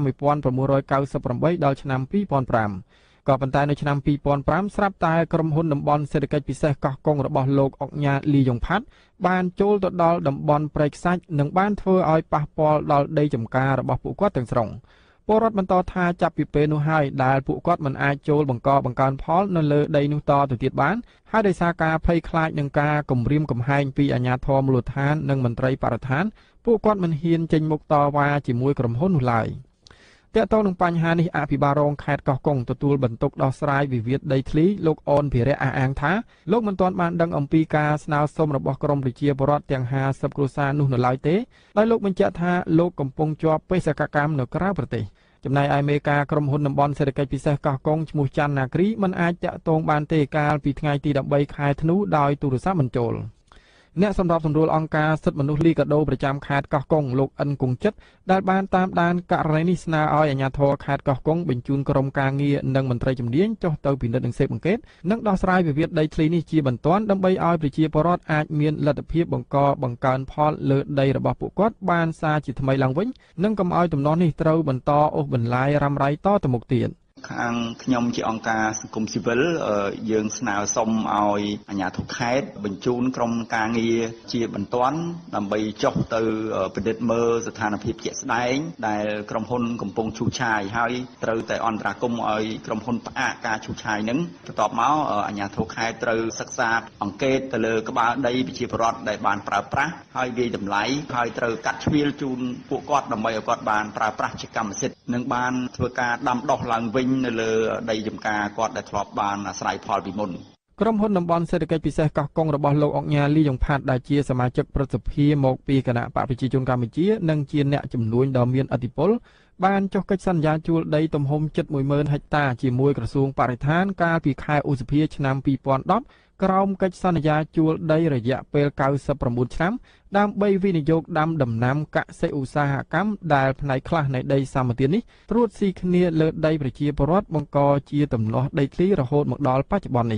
1998ដល់ឆ្នាំ2005ក៏ប៉ុន្តែនៅឆ្នាំ2005ស្រាប់តែក្រុមហ៊ុនតំបន់សេដ្ឋកិច្ចពិសេសកោះកុងរបស់លោកអុកញ៉ាលីយ៉ុងផាត់បានចូលទៅដល់តំបន់ព្រែកខ្សាច់និងបានធ្វើឲ្យប៉ះពាល់ដល់ដីចម្ការរបស់ពួកគាត់ទាំងស្រុងពលរដ្ឋបន្តថាចាប់ពីពេលនោះហើយដែលពួកគាត់មិនអាចចូលបង្កើនផលនៅលើដីនោះតទៅទៀតបានហើយដោយសារការភ័យខ្លាចនឹងការគំរាមកំហែងពីអាជ្ញាធរមូលដ្ឋាននិងមន្ត្រីបរិស្ថានពួកគាត់មិនហ៊ានចេញមុខតវ៉ាជាមួយក្រុមហ៊ុននោះឡើយទាក់ទងនឹងបញ្ហានេះអភិបាលរងខេត្តកោះកុងទទួលបន្ទុកដោះស្រាយវិវាទដីធ្លីលោកអនភិរៈអះអាងថាលោកមិនទាន់បានដឹងអំពីការស្នើសុំរបស់ក្រមប្រជាពលរដ្ឋទាំង50គ្រួសារនោះនៅឡើយទេដោយលោកបញ្ជាក់ថាលោកកំពុងជាប់បេសកកម្មនៅក្រៅប្រទេសចំណែកឯមេការក្រុមហ៊ុនតំបន់សេដ្ឋកិច្ចពិសេសកោះកុងឈ្មោះច័ន្ទណាគ្រីមិនអាចតាក់ទងបានទេកាលពីថ្ងៃទី13ខែធ្នូដោយទូរស័ព្ទមិនចូលអ្នកសម្របសម្រួលអង្គការសិទ្ធិមនុស្សលីកាដូប្រចាំខេត្តកោះកុងលោកអិនគង្ជិតដែលបានតាមដានករណីនេះស្នើឲ្យអាជ្ញាធរខេត្តកោះកុងបញ្ជូនក្រុមការងារនិងមន្ត្រីជំនាញចុះទៅពិនិត្យនិងស៊ើបអង្កេតនិងដោះស្រាយវិវាទដីធ្លីនេះជាបន្ទាន់ដើម្បីឲ្យប្រជាពលរដ្ឋអាចមានលទ្ធភាពបង្កើនផលលើដីរបស់ពួកគាត់បានសារជាថ្មីឡើងវិញនិងកុំឲ្យទំនាស់នេះត្រូវបន្តអូសបន្លាយរ៉ាំរ៉ៃតទៅមុខទៀតខាងខ្ញុំជាអង្គការសង្គមស៊ីវិលយើងស្នើសុំឲ្យអាជ្ញាធរខេត្តបញ្ជូនក្រុមការងារជាបន្ទាន់ដើម្បីចុះទៅពិនិត្យមើលស្ថានភាពជាក់ស្ដែងដែលក្រុមហ៊ុនកំពុងឈូសឆាយហើយត្រូវតែអន្តរាគមន៍ឲ្យក្រុមហ៊ុនផ្អាកការឈូសឆាយនឹងបន្ទាប់មកអាជ្ញាធរខេត្តត្រូវសិក្សាអង្កេតទៅលើក្បាលដីប្រជាពលរដ្ឋដែលបានប្រើប្រាស់ហើយវាយតម្លៃហើយត្រូវកាត់ជ្រៀលជូនពួកគាត់ដើម្បីឲ្យគាត់បានប្រើប្រាស់ជាកម្មសិទ្ធិនិងបានធ្វើការដាំដុះឡើងវិញនៅលើដីចម្ការគាត់ដែលធ្លាប់បានអាស្រ័យផលពីមុនក្រុមហ៊ុនតំបន់សេដ្ឋកិច្ចពិសេសកោះកុងរបស់លោកអុកញ៉ាលីយ៉ុងផាត់ដែលជាសមាជិកព្រឹទ្ធសភាមកពីគណៈបកប្រជាជនកម្ពុជានិងជាអ្នកជំនួញដ៏មានឥទ្ធិពលបានចុះកិច្ចសន្យាជួលដីទំហំជិត 10000 ហិកតាជាមួយក្រសួងបរិស្ថានកាលពីខែឧសភាឆ្នាំ2010ក្រោមកិច្ចសន្យាជួលដីរយៈពេល99ឆ្នាំដើម្បីវិនិយោគដាំដំណាំកសិឧស្សាហកម្មដែលផ្នែកខ្លះនៃដីសម្បត្តិនេះត្រួតស៊ីគ្នាលើដីប្រជាពលរដ្ឋបង្កជាទំនាស់ដីធ្លីរហូតមកដល់បច្ចុប្បន្ននេះ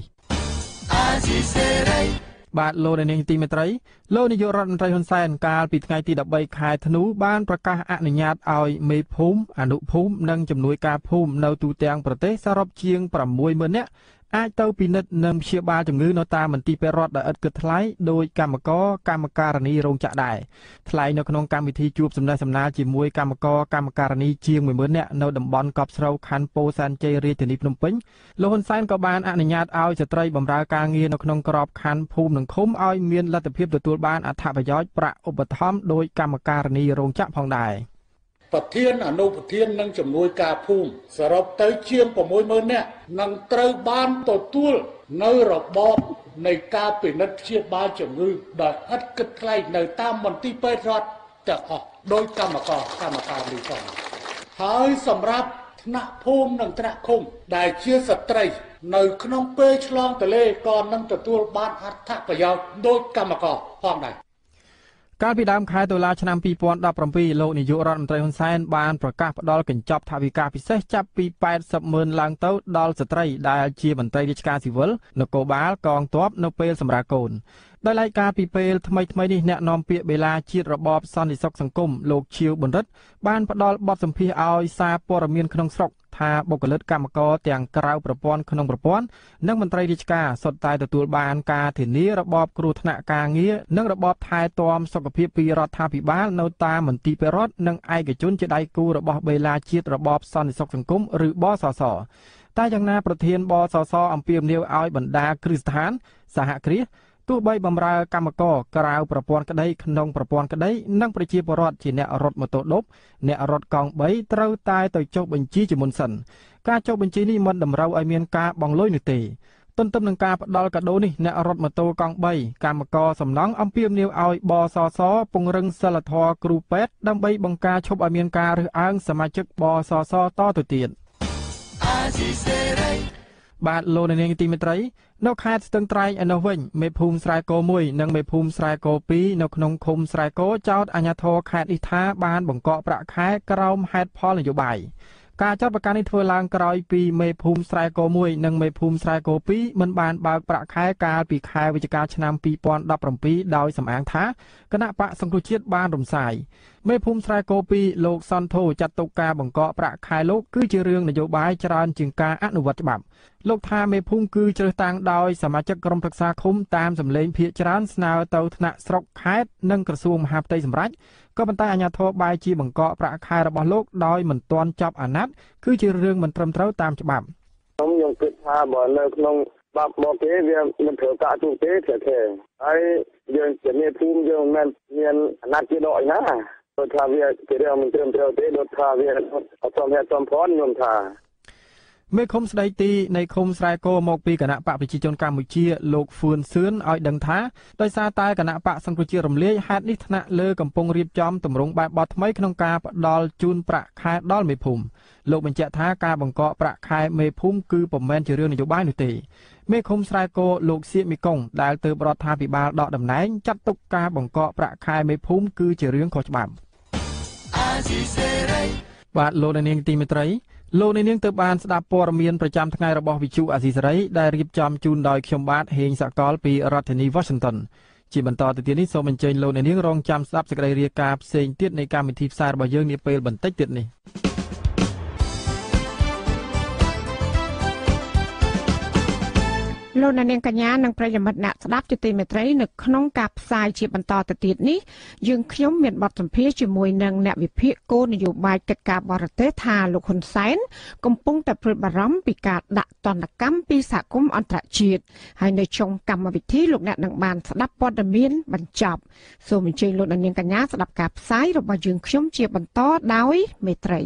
បាទលោកនាងទីមេត្រីលោកនាយករដ្ឋមន្ត្រីហ៊ុនសែនកាលពីថ្ងៃទី13ខែធ្នូបានប្រកាសអនុញ្ញាតឲ្យមេភូមិអនុភូមិនិងជំនួយការភូមិនៅទូទាំងប្រទេសសរុបជាង 60000 នាក់អាចទៅពិនិត្យនិងព្យាបាលជំងឺនៅតាមមន្ទីរពេទ្យរដ្ឋដោយឥតគិតថ្លៃដោយកម្មការនីរោងចក្រដែរថ្លែងនៅក្នុងកម្មវិធីជួបសំណេះសំណាលជាមួយកម្មការនីជាង 10000 នាក់នៅតំបន់កប់ស្រូវខណ្ឌពោធិ៍សែនជ័យរាជធានីភ្នំពេញលោកហ៊ុនសែនក៏បានអនុញ្ញាតឲ្យស្ត្រីបម្រើការងារនៅក្នុងក្របខណ្ឌភូមិនិងឃុំឲ្យមានលទ្ធភាពទទួលបានអត្ថប្រយោជន៍ប្រាក់ឧបត្ថម្ភដោយកម្មការនីរោងចក្រផងដែរប្រធានអនុប្រធាននិងជំនួយការភូមិសរុបទៅជាង 60000 នាក់នឹងត្រូវបានទទួលនៅរបបនៃការពិនិត្យព្យាបាលជំងឺដោយឥតគិតថ្លៃនៅតាមមន្ទីរពេទ្យរដ្ឋទាំងអស់ដោយកម្មការនេះផងហើយសម្រាប់ថ្នាក់ភូមិនិងថ្នាក់ឃុំដែលជាស្ត្រីនៅក្នុងពេលឆ្លងទន្លេក៏នឹងទទួលបានអត្ថប្រយោជន៍ដោយកម្មករផងដែរកាលពីដើមខែតុលាឆ្នាំ2017លោកនាយករដ្ឋមន្ត្រីហ៊ុនសែនបានប្រកាសផ្តល់កញ្ចប់ថវិកាពិសេសចាប់ពី800000ឡើងទៅដល់ស្ត្រីដែលជាមន្ត្រីរាជការស៊ីវិលនគរបាលកងទ័ពនៅពេលសម្រាលកូនដោយឡែកកាលពីពេលថ្មីនេះអ្នកនាំពាក្យបេឡាជាតិរបបសន្តិសុខសង្គមលោកឈៀវបណ្ឌិតបានផ្ដល់បទសម្ភាសន៍ឲ្យសារព័ត៌មានក្នុងស្រុកថាបុគ្គលិកកម្មករទាំងក្រៅប្រព័ន្ធក្នុងប្រព័ន្ធនិងមន្ត្រីរាជការសុទ្ធតែទទួលបានការធានារបបគ្រោះថ្នាក់ការងារនិងរបបថែទាំសុខភាពពីរដ្ឋាភិបាលនៅតាមមន្ទីរពេទ្យរដ្ឋនិងឯកជនជាដៃគូរបស់បេឡាជាតិរបបសន្តិសុខសង្គមឬបសសតែយ៉ាងណាប្រធានបសសអំពាវនាវឲ្យបណ្ដាគ្រឹះស្ថានសហគ្រាសទោះបីបម្រើកម្មករក្រៅប្រព័ន្ធក្តីក្នុងប្រព័ន្ធក្តីនិងប្រជាពលរដ្ឋជាអ្នករត់ម៉ូតូឌុបអ្នករត់កង់3ត្រូវតែទៅចុះបញ្ជីជាមុនសិនការចុះបញ្ជីនេះមិនតម្រូវឲ្យមានការបង្លុយនោះទេទន្ទឹមនឹងការផ្ដល់កាដូនេះអ្នករត់ម៉ូតូកង់3កម្មករសំណង់អំពាវនាវឲ្យបសសពង្រឹងសីលធម៌គ្រូពេទ្យដើម្បីបង្ការឈប់ឲ្យមានការរើសអើងសមាជិកបសសតទៅទៀតបាទលោកនាងទីមេត្រីនៅខេត្តស្ទឹងត្រែងឯនោះវិញមេភូមិស្រែគោ1និងមេភូមិស្រែគោ2នៅក្នុងឃុំស្រែគោចោទអាជ្ញាធរខេត្តនេះថាបានបង្កក់ប្រាក់ខែក្រោមហេតុផលនយោបាយការចាត់បង្ការនេះធ្វើឡើងក្រោយពីមេភូមិស្រែគោ1និងមេភូមិស្រែគោ2មិនបានបើកប្រាក់ខែកាលពីខែវិច្ឆិកាឆ្នាំ2017ដោយសំអាងថាគណៈបកសង្គ្រោះជាតិបានរំសាយមេភូមិស្រែគោ2លោកសន្ធោចាត់ទុកការបង្កក់ប្រាក់ខែលោកគឺជារឿងនយោបាយច្រើនជាងការអនុវត្តច្បាប់លោកថាមេភូមិគឺជ្រើសតាំងដោយសមាជិកក្រុមប្រឹក្សាឃុំតាមសម្លេងភាគច្រើនស្នើទៅថ្នាក់ស្រុកខេត្តនិងក្រសួងមហាផ្ទៃសម្រាប់ក៏ប៉ុន្តែអាជ្ញាធរបែរជាបង្កក់ប្រាក់ខែរបស់លោកដោយមិនទាន់ចាប់អាណត្តិគឺជារឿងមិនត្រឹមត្រូវតាមច្បាប់ខ្ញុំគិតថាបើនៅក្នុងច្បាប់មកទេវាមិនត្រូវតាក់ទងទេទេហើយយើងជាមេភូមិយើងមិនមានអាណត្តិជាដកឯណាគាត់ថាវាជារឿងមិនត្រឹមត្រូវទេដូចថាវាអត់សមហេតុសមផលខ្ញុំថាមេឃុំស្ដីទីនៃឃុំស្រែគោមកពីគណៈបកប្រជាជនកម្ពុជាលោកហ្វឿនសឿនឲ្យដឹងថាដោយសារតែគណៈបកសង្គ្រោះជាតិរំលាយហេតុនេះថ្នាក់លើកំពុងរៀបចំទម្រង់បែបបទថ្មីក្នុងការផ្ដល់ជូនប្រាក់ខែដល់មេភូមិលោកបញ្ជាក់ថាការបង្កក់ប្រាក់ខែមេភូមិគឺពុំមែនជារឿងនយោបាយនោះទេមេឃុំស្រែគោលោកសៀកមីកុងដែលទើបរដ្ឋាភិបាលដកតំណែងចាត់ទុកការបង្កក់ប្រាក់ខែមេភូមិគឺជារឿងខុសច្បាប់បាទលោកនាងទីមេត្រីលោកនាងទើបបានស្ដាប់ព័ត៌មានប្រចាំថ្ងៃរបស់វិទ្យុអាស៊ីសេរីដែលរៀបចំជូនដោយខ្ញុំបាទហេងសកលពីរដ្ឋធានី Washington ជាបន្តទៅទៀតនេះសូមអញ្ជើញលោកនាងរងចាំស្ដាប់សេចក្តីរាយការណ៍ផ្សេងទៀតនៃកម្មវិធីផ្សាយរបស់យើងនាពេលបន្តិចទៀតនេះលោកនាងកញ្ញានិងប្រិយមិត្តអ្នកស្ដាប់ជាទីមេត្រីនៅក្នុងការផ្សាយជាបន្តទៅទៀតនេះយើងខ្ញុំមានបទសម្ភាសន៍ជាមួយនឹងអ្នកវិភាគគោលនយោបាយកិច្ចការបរទេសថាលោកហ៊ុនសែនកំពុងតែព្រួយបារម្ភពីការដាក់ទណ្ឌកម្មពីសហគមន៍អន្តរជាតិហើយនៅចុងកម្មវិធីលោកអ្នកនឹងបានស្ដាប់ព័ត៌មានបញ្ចប់សូមអញ្ជើញលោកនាងកញ្ញាស្ដាប់ការផ្សាយរបស់យើងខ្ញុំជាបន្តដោយមេត្រី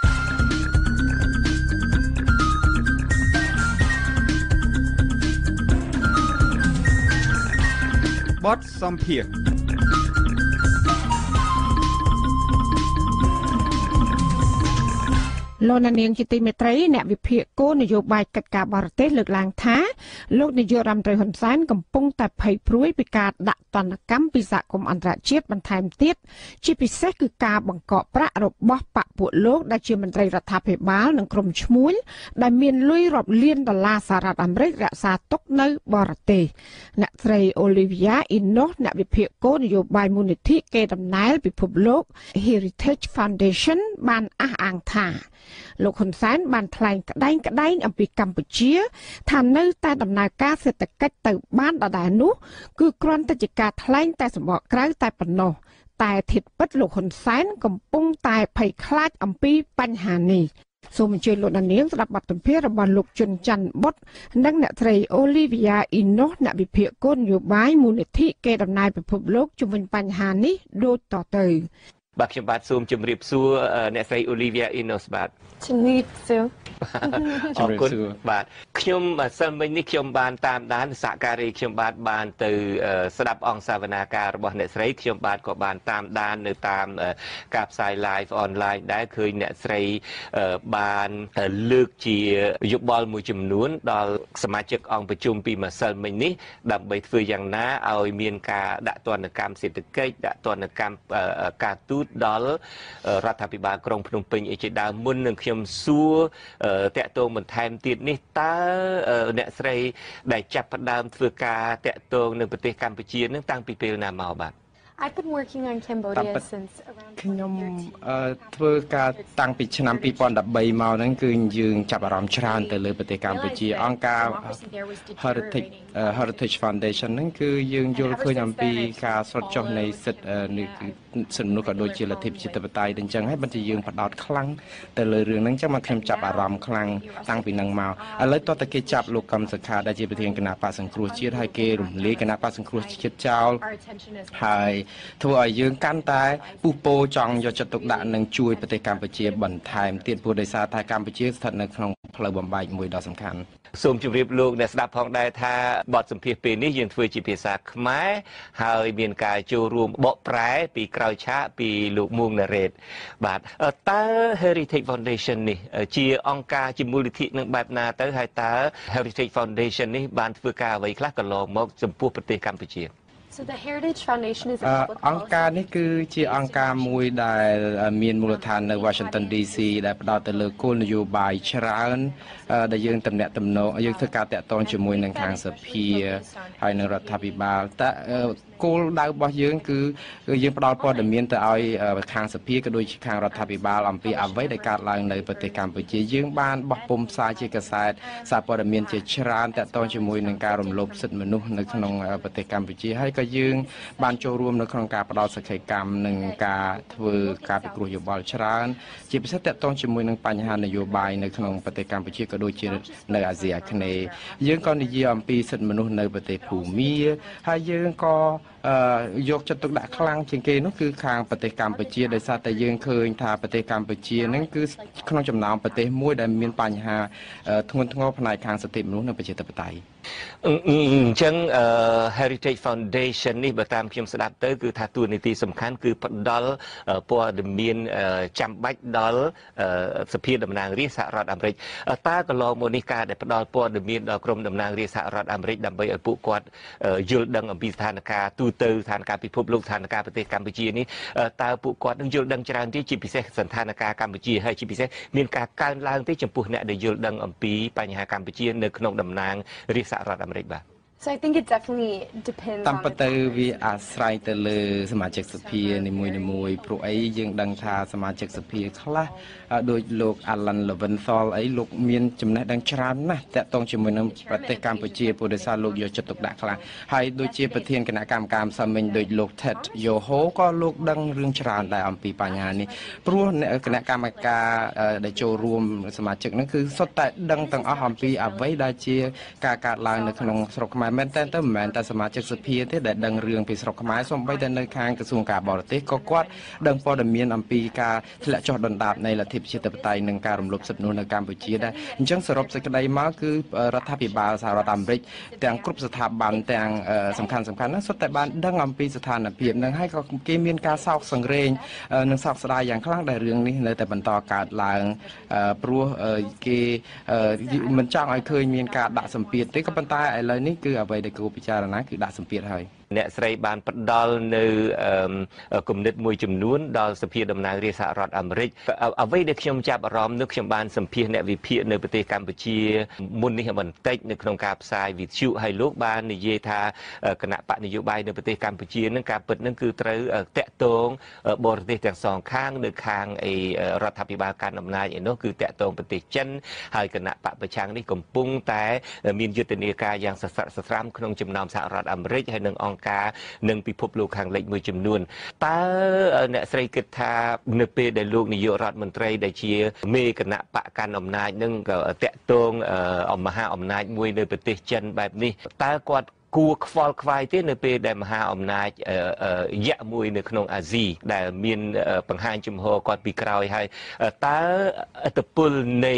បទសម្ភាសន៍លោកនាងជាទីមេត្រីអ្នកវិភាគគោលនយោបាយកិច្ចការបរទេសលើកឡើងថាលោកនាយករដ្ឋមន្ត្រីហ៊ុនសែនកំពុងតែភ័យព្រួយពីការដាក់ទណ្ឌកម្មពីសហគមន៍អន្តរជាតិបន្ថែមទៀតជាពិសេសគឺការបង្កក់ប្រាក់របស់បកពួកលោកដែលជាមន្ត្រីរដ្ឋាភិបាលនិងក្រុមឈ្មួញដែលមានលុយរាប់លានដុល្លារសហរដ្ឋអាមេរិករក្សាទុកនៅបរទេសអ្នកស្រី Olivia Inos អ្នកវិភាគគោលនយោបាយមូលនិធិកេរដំណែលពិភពលោក Heritage Foundation បានអះអាងថាលោកហ៊ុនសែនបានថ្លែងក្តែងអំពីកម្ពុជាថានៅតែដំណើរការសេដ្ឋកិច្ចទៅបានដដែលនោះគឺគ្រាន់តែជាការថ្លែងតែសម្បកក្រៅតែប៉ុណ្ណោះតែធៀបពិតលោកហ៊ុនសែនកំពុងតែភ័យខ្លាចអំពីបញ្ហានេះសូមអញ្ជើញលោកនាងស្ដាប់បទសម្ភាសន៍របស់លោកជុនច័ន្ទបុត្រនិងអ្នកស្រីអូលីវីយ៉ាអ៊ីណូសអ្នកវិភាគគោលនយោបាយមូលនិធិកេរដំណែលពិភពលោកជុំវិញបញ្ហានេះដូចតទៅបាទខ្ញុំបាទសូមជម្រាបសួរអ្នកស្រីអូលីវីយ៉ាអ៊ីណូសបាទជំរាបសួរអរគុណបាទខ្ញុំសិលមិញនេះខ្ញុំបានតាមដានសហការីខ្ញុំបានទៅស្ដាប់អង្គសាវនាការរបស់អ្នកស្រីខ្ញុំបាទក៏បានតាមដាននៅតាមការផ្សាយ live online ដែរឃើញអ្នកស្រីបានលើកជាយោបល់មួយចំនួនដល់សមាជិកអង្គប្រជុំពីម្សិលមិញនេះដើម្បីធ្វើយ៉ាងណាឲ្យមានការដាក់ទណ្ឌកម្មសេដ្ឋកិច្ចដាក់ទណ្ឌកម្មការទូតដល់រដ្ឋាភិបាលក្រុងភ្នំពេញជាដើមមុននឹងខ្ញុំសួរតាក់ទងបន្ថែមទៀតនេះតើអ្នកស្រីដែលចាប់ផ្ដើមធ្វើការតាក់ទងនឹងប្រទេសកម្ពុជានឹងតាំងពីពេលណាមកបាទ I've been working on Cambodia since around ខ្ញុំធ្វើការតាំងពីឆ្នាំ2013មកហ្នឹងគឺយើងចាប់អារម្មណ៍ច្រើនទៅលើប្រទេសកម្ពុជាអង្គការ Heritage Foundation ហ្នឹងគឺយើងយល់ឃើញអំពីការស្រុតចុះនៃសិទ្ធិសិទ្ធិមនុស្សក៏ដូចជាលទ្ធិប្រជាធិបតេយ្យដូចអញ្ចឹងហើយបើជាយើងផ្ដោតខ្លាំងទៅលើរឿងហ្នឹងអញ្ចឹងមកខ្ញុំចាប់អារម្មណ៍ខ្លាំងតាំងពីហ្នឹងមកឥឡូវតោះតែគេចាប់លោកកឹមសុខាដែលជាប្រធានគណៈបក្សសង្គ្រោះជាតិហើយគេរំលាយគណៈបក្សសង្គ្រោះជាតិចោលហើយធ្វើឲ្យយើងកាន់តែពុះពោចង់យកចិត្តទុកដាក់នឹងជួយប្រទេសកម្ពុជាបន្ថែមទៀតព្រោះដោយសារតែកម្ពុជាស្ថិតនៅក្នុងផ្លូវបំបែកមួយដ៏សំខាន់សូមជម្រាបលោកអ្នកស្ដាប់ផងដែរថាបទសម្ភាសន៍ពេលនេះយើងធ្វើជាភាសាខ្មែរហើយមានការចូលរួមបកប្រែពីក្រោយឆាកពីលោកមួងណារ៉េតបាទតើ Heritage Foundation នេះជាអង្គការជាមូលនិធិនឹងបែបណាទៅហើយតើ Heritage Foundation នេះបានធ្វើការអ្វីខ្លះកន្លងមកចំពោះប្រទេសកម្ពុជា So the Heritage Foundation is a public អង្គការនេះគឺជាអង្គការមួយដែលមានមូលដ្ឋាននៅ Washington DC ដែលផ្ដោតទៅលើគោលនយោបាយច្រើនដែលយើងទំនាក់ទំនងយើងធ្វើការតាក់ទងជាមួយនឹងខាងសភាហើយនឹងរដ្ឋាភិបាលតែគោលដៅរបស់យើងគឺយើងផ្ដល់ព័ត៌មានទៅឲ្យខាងសភាក៏ដូចជាខាងរដ្ឋាភិបាលអំពីអ្វីដែលកើតឡើងនៅប្រទេសកម្ពុជាយើងបានបោះពុម្ពផ្សាយជាកាសែតសារព័ត៌មានជាច្រើនតាក់ទងជាមួយនឹងការរំលោភសិទ្ធិមនុស្សនៅក្នុងប្រទេសកម្ពុជាហើយក៏យើងបានចូលរួមនៅក្នុងការផ្ដល់សក្ខីកម្មនិងការធ្វើការពិគ្រោះយោបល់ច្រើនជាពិសេសតាក់ទងជាមួយនឹងបញ្ហានយោបាយនៅក្នុងប្រទេសកម្ពុជាក៏ដូចជានៅអាស៊ីអាគ្នេយ៍យើងក៏និយាយអំពីសិទ្ធិមនុស្សនៅប្រទេសភូមាហើយយើងក៏យកចិត្តទុកដាក់ខ្លាំងជាងគេនោះគឺខាងប្រទេសកម្ពុជាដោយសារតែយើងឃើញថាប្រទេសកម្ពុជានឹងគឺក្នុងចំណោមប្រទេសមួយដែលមានបញ្ហាធ្ងន់ធ្ងរផ្នែកខាងសិទ្ធិមនុស្សនិងប្រជាធិបតេយ្យអញ្ចឹង Heritage Foundation នេះបើតាមខ្ញុំស្ដាប់ទៅគឺថាតួនាទីសំខាន់គឺផ្ដល់ព័ត៌មានចាំបាច់ដល់សភាតំណាងរាស្ត្រសហរដ្ឋអាមេរិកតើកន្លងមកនេះការដែលផ្ដល់ព័ត៌មានដល់ក្រុមតំណាងរាស្ត្រសហរដ្ឋអាមេរិកដើម្បីឲ្យពួកគាត់យល់ដឹងអំពីស្ថានភាពទូទៅស្ថានភាពពិភពលោកស្ថានភាពប្រទេសកម្ពុជានេះតើពួកគាត់នឹងយល់ដឹងច្រើនទេជាពិសេសស្ថានភាពកម្ពុជាហើយជាពិសេសមានការកើនឡើងទេចំពោះអ្នកដែលយល់ដឹងអំពីបញ្ហាកម្ពុជានៅក្នុងតំណាងរាស្ត្រសហរដ្ឋអាមេរិកបាទ So I think it definitely depends តាមពិតទៅវាអាស្រ័យទៅលើសមាជិកសភានីមួយៗព្រោះអីយើងដឹងថាសមាជិកសភាខ្លះដោយលោក Alan Leventhal អីលោកមានចំណេះដឹងច្រើនណាស់តាក់ទងជាមួយនឹងប្រទេសកម្ពុជាព្រោះដោយសារលោកយកចិត្តទុកដាក់ខ្លាំងហើយដូចជាប្រធានគណៈកម្មការម្សិលមិញដូចលោក Ted Yoho ក៏លោកដឹងរឿងច្រើនដែរអំពីបញ្ហានេះព្រោះគណៈកម្មការដែលចូលរួមសមាជិកហ្នឹងគឺសុទ្ធតែដឹងទាំងអស់អំពីអ្វីដែលជាការកាត់ឡើងនៅក្នុងស្រុកខ្មែរមែនតើមិនមែនតែសមាជិកសភាទេដែលដឹងរឿងពីស្រុកខ្មែរសូម្បីតែនៅខាងក្រសួងការបរទេសក៏គាត់ដឹងព័ត៌មានអំពីការធ្លាក់ចុះដុនដាបនៃលទ្ធិប្រជាធិបតេយ្យនិងការរំលោភសិទ្ធិមនុស្សនៅកម្ពុជាដែរអញ្ចឹងសរុបសេចក្តីមកគឺរដ្ឋាភិបាលសហរដ្ឋអាមេរិកទាំងគ្រប់ស្ថាប័នទាំងសំខាន់ហ្នឹងសុទ្ធតែបានដឹងអំពីស្ថានភាពហ្នឹងហើយក៏គេមានការសោកសង្រេងនិងសោកស្ដាយយ៉ាងខ្លាំងដែលរឿងនេះនៅតែបន្តកើតឡើងព្រោះគេមិនចង់ឲ្យឃើញមានការដាក់សម្ពាធទេក៏ប៉ុន្តែឥឡូវនេះគឺអ្វីដែលគួរពិចារណាគឺដាក់សម្ពាធហើយអ្នកស្រីបានផ្ដល់នៅគំនិតមួយចំនួនដល់សភាតំណាងរាស្ត្រសហរដ្ឋអាមេរិកអ្វីដែលខ្ញុំចាប់អារម្មណ៍នោះខ្ញុំបានសម្ភាសអ្នកវិភាគនៅប្រទេសកម្ពុជាមុននេះបន្តិចនៅក្នុងការផ្សាយវិទ្យុហើយលោកបាននិយាយថាគណៈបកនយោបាយនៅប្រទេសកម្ពុជានឹងការពិតនឹងគឺត្រូវតាក់ទងបរទេសទាំងសងខាងនៅខាងរដ្ឋាភិបាលកាន់អំណាចឯនោះគឺតាក់ទងប្រទេសចិនហើយគណៈបកប្រឆាំងនេះកំពុងតែមានយុទ្ធនាការយ៉ាងសស្រាក់សស្រាំក្នុងចំណោមសហរដ្ឋអាមេរិកហើយនិងអង្គការនិងពិភពលោកខាងលិចមួយចំនួនតើអ្នកស្រីគិតថានៅពេលដែលលោកនាយករដ្ឋមន្ត្រីដែលជាមេគណៈបកកាន់អំណាចនឹងក៏តាក់ទងមហាអំណាចមួយនៅប្រទេសចិនបែបនេះតើគាត់គួរខ្វល់ខ្វាយទេនៅពេលដែលមហាអំណាចយៈមួយនៅក្នុងអាស៊ីដែលមានបង្ហាញជំហរគាត់ពីក្រោយហើយតើឥទ្ធិពលនៃ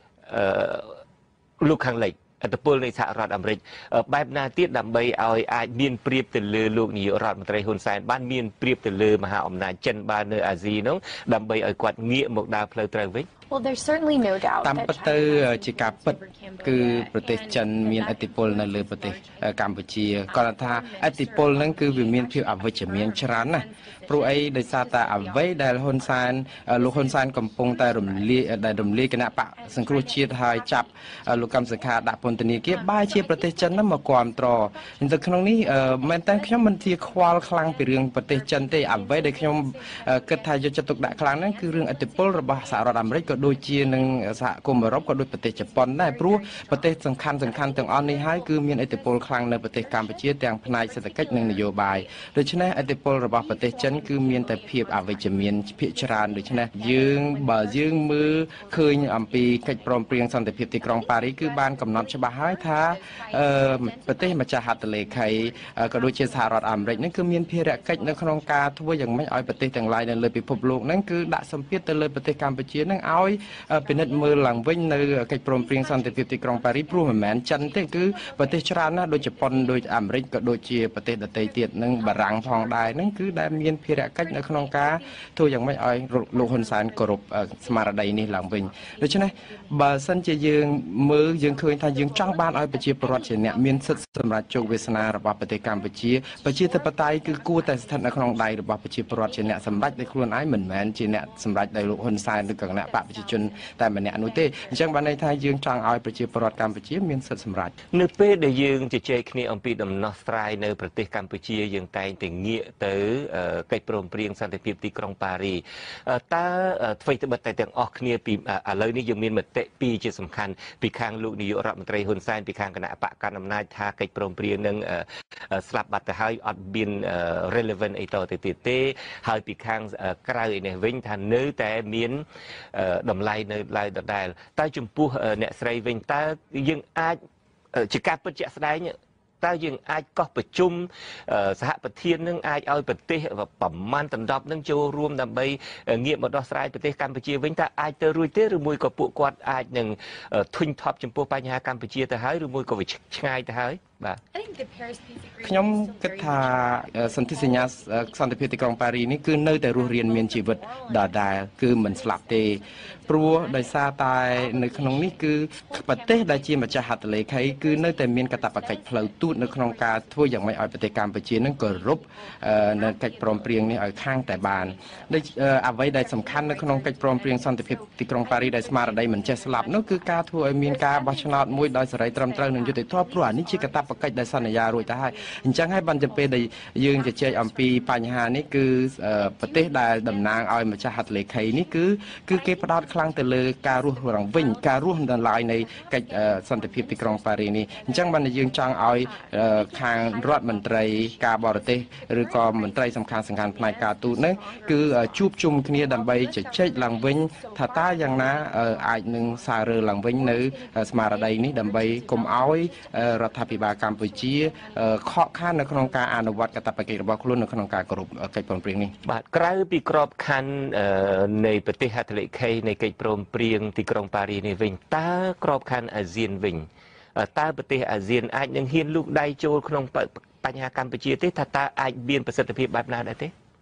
លោកខាងលិចឥទ្ធិពលនៃសហរដ្ឋអាមេរិកបែបណាទៀតដើម្បីឲ្យអាចមានប្រៀបទៅលើលោកនាយករដ្ឋមន្ត្រីហ៊ុនសែនបានមានប្រៀបទៅលើមហាអំណាចចិនបាននៅអាស៊ីនោះដើម្បីឲ្យគាត់ងាកមកដើរផ្លូវត្រូវវិញ Well, there's certainly no doubt តាមពិតទៅជាការពិតគឺប្រទេសចិនមានឥទ្ធិពលនៅលើប្រទេសកម្ពុជាគាត់ថាឥទ្ធិពលហ្នឹងគឺវាមានភាពអវិជ្ជមានច្រើនណាស់ព្រោះអីដោយសារតែអ្វីដែលហ៊ុនសែនលោកហ៊ុនសែនកំពុងតែរំលាយគណៈបកសង្គ្រោះជាតិហើយចាប់លោកកឹមសុខាដាក់ពន្ធនាគារបែរជាប្រទេសចិនហ្នឹងមកគ្រប់គ្រងអញ្ចឹងក្នុងនេះមែនតើខ្ញុំមិនជាខ្វល់ខ្លាំងពីរឿងប្រទេសចិនទេអ្វីដែលខ្ញុំគិតថាយកចិត្តទុកដាក់ខ្លាំងហ្នឹងគឺរឿងឥទ្ធិពលរបស់សហរដ្ឋអាមេរិកក៏ដូចជានឹងសហគមន៍អឺរ៉ុបក៏ដូចប្រទេសជប៉ុនដែរព្រោះប្រទេសសំខាន់ទាំងអស់នេះហើយគឺមានឥទ្ធិពលខ្លាំងនៅប្រទេសកម្ពុជាទាំងផ្នែកសេដ្ឋកិច្ចនិងនយោបាយដូច្នេះឥទ្ធិពលរបស់ប្រទេសចិនគឺមានតែភាពអវិជ្ជមានភាគច្រើនដូច្នេះបើយើងមើលឃើញអំពីកិច្ចព្រមព្រៀងសន្តិភាពទីក្រុងប៉ារីសគឺបានកំណត់ច្បាស់ហើយថាប្រទេសម្ចាស់ហត្ថលេខីក៏ដូចជាសហរដ្ឋអាមេរិកនឹងគឺមានភារកិច្ចនៅក្នុងការធ្វើយ៉ាងម៉េចឲ្យប្រទេសទាំងឡាយនៅលើពិភពលោកហ្នឹងគឺដាក់សម្ពាធទៅលើប្រទេសកម្ពុជានឹងឲ្យពិនិត្យមើលឡើងវិញនៅកិច្ចព្រមព្រៀងសន្តិភាពទីក្រុងប៉ារីសព្រោះមិនមែនចិនទេគឺប្រទេសច្រើនណាស់ដូចជប៉ុនដូចអាមេរិកក៏ដូចជាប្រទេសដទៃទៀតនឹងបារាំងផងដែរហ្នឹងគឺដែលមានភារកិច្ចនៅក្នុងការធ្វើយ៉ាងម៉េចឲ្យលោកហ៊ុនសែនគោរពស្មារតីនេះឡើងវិញដូច្នេះបើសិនជាយើងមើលយើងឃើញថាយើងចង់បានឲ្យប្រជាពលរដ្ឋជាអ្នកមានសិទ្ធិសម្រាប់ជោគវាសនារបស់ប្រទេសកម្ពុជាប្រជាធិបតេយ្យគឺគួរតែស្ថិតនៅក្នុងដៃរបស់ប្រជាពលរដ្ឋជាអ្នកសម្រេចដោយខ្លួនឯងមិនមែនជាអ្នកសម្រេចដោយលោកហ៊ុនសែនឬក៏គណៈបកប្រជាជនតែម្នាក់នោះទេអញ្ចឹងបានន័យថាយើងចង់ឲ្យប្រជាពលរដ្ឋកម្ពុជាមានសិទ្ធិសម្រេចនៅពេលដែលយើងជជែកគ្នាអំពីដំណោះស្រាយនៅប្រទេសកម្ពុជាយើងតែងតែងាកទៅកិច្ចព្រមព្រៀងសន្តិភាពទីក្រុងប៉ារីតើអ្វីត្បិតតែទាំងអស់គ្នាពីឥឡូវនេះយើងមានមតិពីរជាសំខាន់ពីខាងលោកនាយករដ្ឋមន្ត្រីហ៊ុនសែនពីខាងគណៈបកកណ្ដាលអំណាចថាកិច្ចព្រមព្រៀងនឹងស្លាប់បាត់ទៅហើយអត់មាន relevant អីតទៅទៀតទេហើយពីខាងក្រៅឯនេះវិញថានៅតែមានតម្លៃនៅឡើយដដែលតែចំពោះអ្នកស្រីវិញតើយើងអាចជាការពិតជាក់ស្ដែងតើយើងអាចកោះប្រជុំសហប្រធាននឹងអាចឲ្យប្រទេសប្រមាណដណ្ដប់នឹងចូលរួមដើម្បីងាកមកដោះស្រាយប្រទេសកម្ពុជាវិញតើអាចទៅរួចទេឬមួយក៏ពួកគាត់អាចនឹងធុញថប់ចំពោះបញ្ហាកម្ពុជាទៅហើយឬមួយក៏វាឆ្ងាយទៅហើយបាទខ្ញុំគិតថាសន្ធិសញ្ញាសន្តិភាពទីក្រុងប៉ារីសនេះគឺនៅតែរស់រានមានជីវិតដដែលគឺមិនស្លាប់ទេព្រោះដោយសារតែនៅក្នុងនេះគឺប្រទេសដែលជាម្ចាស់ហត្ថលេខីគឺនៅតែមានកាតព្វកិច្ចផ្លូវទូតនៅក្នុងការធ្វើយ៉ាងម៉េចឲ្យប្រទេសកម្ពុជានឹងគោរពនៅកិច្ចព្រមព្រៀងនេះឲ្យខាងតែបានដូចអ្វីដែលសំខាន់នៅក្នុងកិច្ចព្រមព្រៀងសន្តិភាពទីក្រុងប៉ារីសដែលស្មារតីមិនចេះស្លាប់នោះគឺការធ្វើឲ្យមានការបោះឆ្នោតមួយដោយសេរីត្រឹមត្រូវនិងយុត្តិធម៌ព្រោះអានេះជាកាតព្វកិច្ចដែលសន្យារួចទៅហើយអញ្ចឹងហើយបានទៅពេលដែលយើងជជែកអំពីបញ្ហានេះគឺប្រទេសដែលតំណាងឲ្យម្ចាស់ហត្ថលេខីនេះគឺគេផ្ដោតខ្លាំងទៅលើការរស់រងវិញការរស់នៅឡើយនៃកិច្ចសន្តិភាពទីក្រុងប៉ារីសនេះអញ្ចឹងបានយើងចង់ឲ្យខាងរដ្ឋមន្ត្រីការបរទេសឬក៏មន្ត្រីសំខាន់ផ្នែកការទូតនេះគឺជួបជុំគ្នាដើម្បីជជែកឡើងវិញថាតើយ៉ាងណាអាចនឹងសាររើឡើងវិញនៅស្មារតីនេះដើម្បីកុំឲ្យរដ្ឋាភិបាលកម្ពុជាខកខាននៅក្នុងការអនុវត្តកាតព្វកិច្ចរបស់ខ្លួននៅក្នុងការគោរពកិច្ចព្រមព្រៀងនេះបាទក្រៅពីក្របខ័ណ្ឌនៃប្រទេសហត្ថលេខីនៃកិច្ចព្រមព្រៀងទីក្រុងប៉ារីសនេះវិញតើក្របខ័ណ្ឌអាស៊ានវិញតើប្រទេសអាស៊ានអាចនឹងហ៊ានលូកដៃចូលក្នុងបញ្ហាកម្ពុជាទេថាតើអាចមានប្រសិទ្ធភាពបែបណាដែរទេ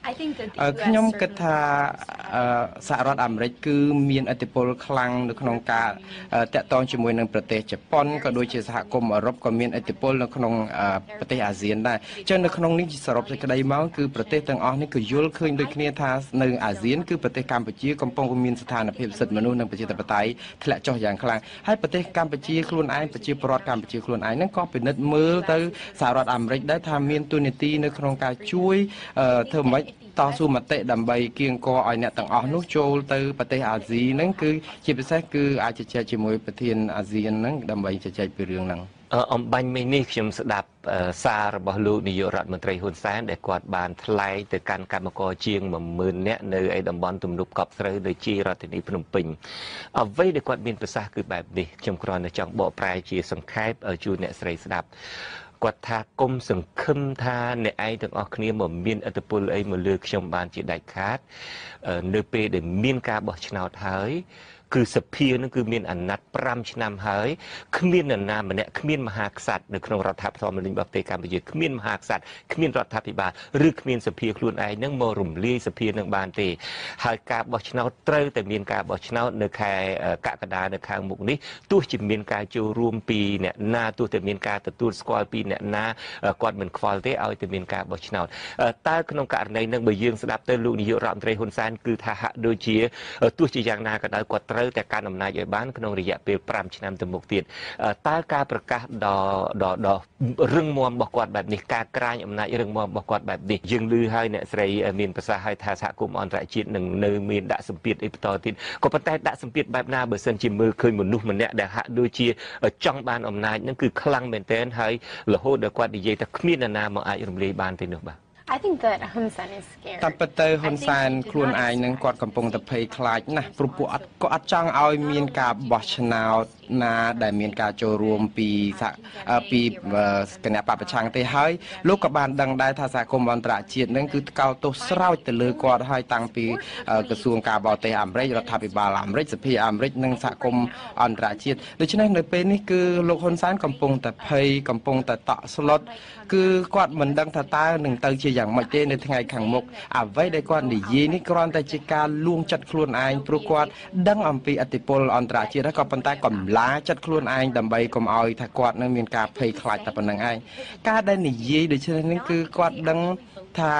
ខ្ញុំគិតថាសហរដ្ឋអាមេរិកគឺមានឥទ្ធិពលខ្លាំងនៅក្នុងការតាក់ទងជាមួយនឹងប្រទេសជប៉ុនក៏ដូចជាសហគមន៍អឺរ៉ុបក៏មានឥទ្ធិពលនៅក្នុងប្រទេសអាស៊ានដែរអញ្ចឹងនៅក្នុងនេះសរុបសេចក្តីមកគឺប្រទេសទាំងអស់នេះក៏យល់ឃើញដូចគ្នាថានៅអាស៊ានគឺប្រទេសកម្ពុជាកំពុងមានស្ថានភាពសិទ្ធិមនុស្សនិងប្រជាធិបតេយ្យធ្លាក់ចុះយ៉ាងខ្លាំងហើយប្រទេសកម្ពុជាខ្លួនឯងប្រជាពលរដ្ឋកម្ពុជាខ្លួនឯងហ្នឹងក៏ពិនិត្យមើលទៅសហរដ្ឋអាមេរិកដែរថាមានទូនាទីនៅក្នុងការជួយធ្វើម៉េចតស៊ូមតិដើម្បីគៀងគរឲ្យអ្នកទាំងអស់នោះចូលទៅប្រទេសអាស៊ីហ្នឹងគឺជាពិសេសគឺអាចជជែកជាមួយប្រធានអាស៊ានហ្នឹងដើម្បីជជែកពីរឿងហ្នឹងអំបញ្ញមិញនេះខ្ញុំស្ដាប់សាររបស់លោកនាយករដ្ឋមន្ត្រីហ៊ុនសែនដែលគាត់បានថ្លែងទៅកាន់កម្មករជាង 10000 នាក់នៅឯតំបន់ទំនប់កប់ស្រូវដូចជារដ្ឋធានីភ្នំពេញអ្វីដែលគាត់មានប្រសាសន៍គឺបែបនេះខ្ញុំគ្រាន់តែចង់បកប្រែជាសង្ខេបឲ្យជូនអ្នកស្រីស្ដាប់គាត់ថាគុំសង្ឃឹមថាអ្នកឯងទាំងអស់គ្នាមកមានឥទ្ធិពលអីមកលើខ្ញុំបានជាដាច់ខាតនៅពេលដែលមានការបោះឆ្នោតហើយគឺសភានឹងគឺមានអាណត្តិ5ឆ្នាំហើយគ្មាននរណាម្នាក់គ្មានមហាក្សត្រនៅក្នុងរដ្ឋធម្មនុញ្ញរបស់ប្រទេសកម្ពុជាគ្មានមហាក្សត្រគ្មានរដ្ឋាភិបាលឬគ្មានសភាខ្លួនឯងនឹងមករំលាយសភានឹងបានទេហើយការបោះឆ្នោតត្រូវតែមានការបោះឆ្នោតនៅខែកក្កដានៅខាងមុខនេះទោះជាមានការចូលរួមពីអ្នកណាទោះតែមានការទទួលស្គាល់ពីអ្នកណាគាត់មិនខ្វល់ទេឲ្យតែមានការបោះឆ្នោតតើក្នុងករណីនឹងបើយើងស្ដាប់ទៅលោកនាយករដ្ឋមន្ត្រីហ៊ុនសែនគឺថាហាក់ដូចជាទោះជាយ៉ាងណាក៏ដោយគាត់ត្រូវតែកាន់អំណាចឲ្យបានក្នុងរយៈពេល5ឆ្នាំទៅមុខទៀតតើការប្រកាសដ៏រឹងមាំរបស់គាត់បែបនេះការក្រាញអំណាចរឹងមាំរបស់គាត់បែបនេះយើងឮហើយអ្នកស្រីមានប្រសាសន៍ឲ្យថាសហគមន៍អន្តរជាតិនឹងនៅមានដាក់សម្ពាធអីបន្តទៀតក៏ប៉ុន្តែដាក់សម្ពាធបែបណាបើសិនជាមើលឃើញមនុស្សម្នាក់ដែលហាក់ដូចជាចង់បានអំណាចនឹងគឺខ្លាំងមែនទែនហើយរហូតដល់គាត់និយាយថាគ្មាននរណាមកអាចរំលាយបានទេនោះបាទ I think that Hun Sen is scared. តាមពិតទៅហ៊ុនសែនខ្លួនឯងនឹងគាត់កំពុងតែភ័យខ្លាចណាស់ព្រោះពួកក៏អត់ចង់ឲ្យមានការបោះឆ្នោតណាដែលមានការចូលរួមពីគណៈបព្វប្រឆាំងទេហើយលោកក៏បានដឹងដែរថាសហគមន៍អន្តរជាតិនឹងគឺថ្កោលទោសស្រោចទៅលើគាត់ហើយតាំងពីក្រសួងការបរទេសអាមេរិករដ្ឋាភិបាលអាមេរិកសភាអាមេរិកនិងសហគមន៍អន្តរជាតិដូច្នេះនៅពេលនេះគឺលោកហ៊ុនសែនកំពុងតែភ័យកំពុងតែតក់ស្លុតគឺគាត់មិនដឹងថាតើនឹងទៅជាយ៉ាងម៉េចទេនៅថ្ងៃខាងមុខអ្វីដែលគាត់និយាយនេះគ្រាន់តែជាការលួងចិត្តខ្លួនឯងព្រោះគាត់ដឹងអំពីឥទ្ធិពលអន្តរជាតិហើយក៏ប៉ុន្តែកំឡាចិត្តខ្លួនឯងដើម្បីកុំឲ្យថាគាត់នឹងមានការភ័យខ្លាចតែប៉ុណ្្នឹងឯងការដែលនិយាយដូច្នេះគឺគាត់ដឹងថា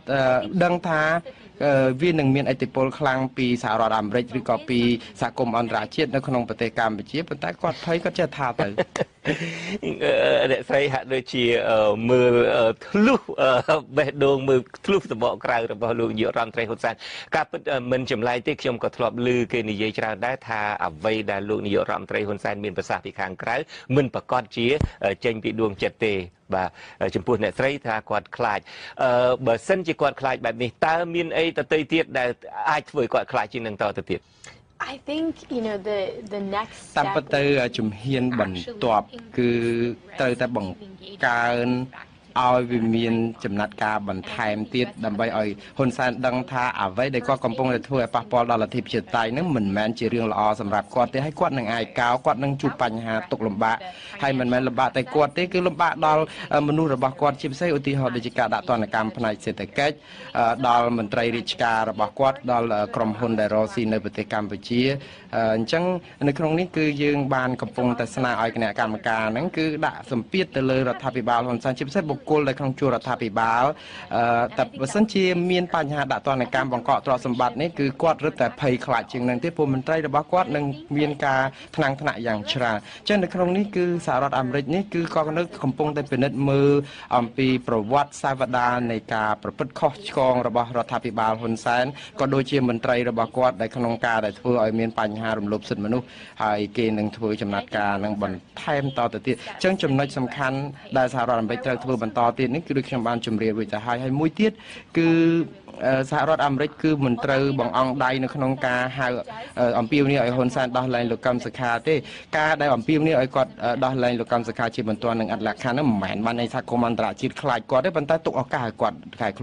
វានឹងមានឥទ្ធិពលខ្លាំងពីសហរដ្ឋអាមេរិកឬក៏ពីសហគមន៍អន្តរជាតិនៅក្នុងប្រទេសកម្ពុជាប៉ុន្តែគាត់ភ័យគាត់ចេះថាទៅអ្នកស្រីហាក់ដូចជាមើលធ្លុះបេះដូងមើលធ្លុះសម្បកក្រៅរបស់លោកនាយករដ្ឋមន្ត្រីហ៊ុនសែនការពិតមិនចម្លែកទេខ្ញុំក៏ធ្លាប់ឮគេនិយាយច្រើនដែរថាអ្វីដែលលោកនាយករដ្ឋមន្ត្រីហ៊ុនសែនមានប្រសាសន៍ពីខាងក្រៅមិនប្រកាសជាចេញពីដួងចិត្តទេបាទចំពោះអ្នកស្រីថាគាត់ខ្លាចបើសិនជាគាត់ខ្លាចបែបនេះតើមានអីទៅទៀតដែលអាចធ្វើឲ្យគាត់ខ្លាចជាងនឹងតទៅទៀត I think the next តាមពិតទៅជំហានបន្ទាប់គឺត្រូវតែបង្កើនឲ្យវាមានចំណាត់ការបន្ថែមទៀតដើម្បីឲ្យហ៊ុនសែនដឹងថាអ្វីដែលគាត់កំពុងតែធ្វើឲ្យប៉ះពាល់ដល់លទ្ធិប្រជាធិបតេយ្យនឹងមិនមែនជារឿងល្អសម្រាប់គាត់ទេហើយគាត់នឹងអាយកោគាត់នឹងជួបបញ្ហាទុក្ខលំបាកហើយមិនមែនលំបាកតែគាត់ទេគឺលំបាកដល់មនុស្សរបស់គាត់ជាពិសេសឧទាហរណ៍ដូចជាការដាក់ទណ្ឌកម្មផ្នែកសេដ្ឋកិច្ចដល់មន្ត្រីរាជការរបស់គាត់ដល់ក្រុមហ៊ុនដែលរស់ស៊ីនៅប្រទេសកម្ពុជាអញ្ចឹងនៅក្នុងនេះគឺយើងបានកំពុងតែស្នើឲ្យគណៈកម្មការហ្នឹងគឺដាក់សម្ពាធទៅលើរដ្ឋាភិបាលហ៊ុនសែនជាពិសេសបុគ្គលដែលក្នុងជួររដ្ឋាភិបាលតែបើសិនជាមានបញ្ហាដាក់ទណ្ឌកម្មបង្កកទ្រព្យសម្បត្តិនេះគឺគាត់រឹតតែភ័យខ្លាចជាងនឹងទេពលមន្ត្រីរបស់គាត់នឹងមានការថ្នាំងថ្នាក់យ៉ាងច្រើនអញ្ចឹងនៅក្នុងនេះគឺសហរដ្ឋអាមេរិកនេះគឺក៏នៅកំពុងតែពិនិត្យមើលអំពីប្រវត្តិសាវតានៃការប្រព្រឹត្តខុសឆ្គងរបស់រដ្ឋាភិបាលហ៊ុនសែនក៏ដូចជាមន្ត្រីរបស់គាត់ដែលក្នុងការដែលធ្វើឲ្យមានបញ្ហារំលោភសិទ្ធិមនុស្សហើយគេនឹងធ្វើចំណាត់ការនឹងបន្ថែមតទៅទៀតអញ្ចឹងចំណុចសំខាន់ដែលសហរដ្ឋអាមេរិកត្រូវធ្វើបន្តទៀតនេះគឺដូចខ្ញុំបានជម្រាបរួចទៅហើយមួយទៀតគឺសហរដ្ឋអាមេរិកគឺមិនត្រូវបង្អង់ដៃនៅក្នុងការហៅអំពាវនាវឲ្យហ៊ុនសែនដោះលែងលោកកឹមសុខាទេការដែលអំពាវនាវឲ្យគាត់ដោះលែងលោកកឹមសុខាជាបន្ទាន់នឹងអត់លក្ខខណ្ឌនោះមិនមែនបានន័យថាគុំអន្តរជាតិខ្លាចគាត់ទេប៉ុន្តែទុកឱកាសឲ្យគាត់ខែខ្លួន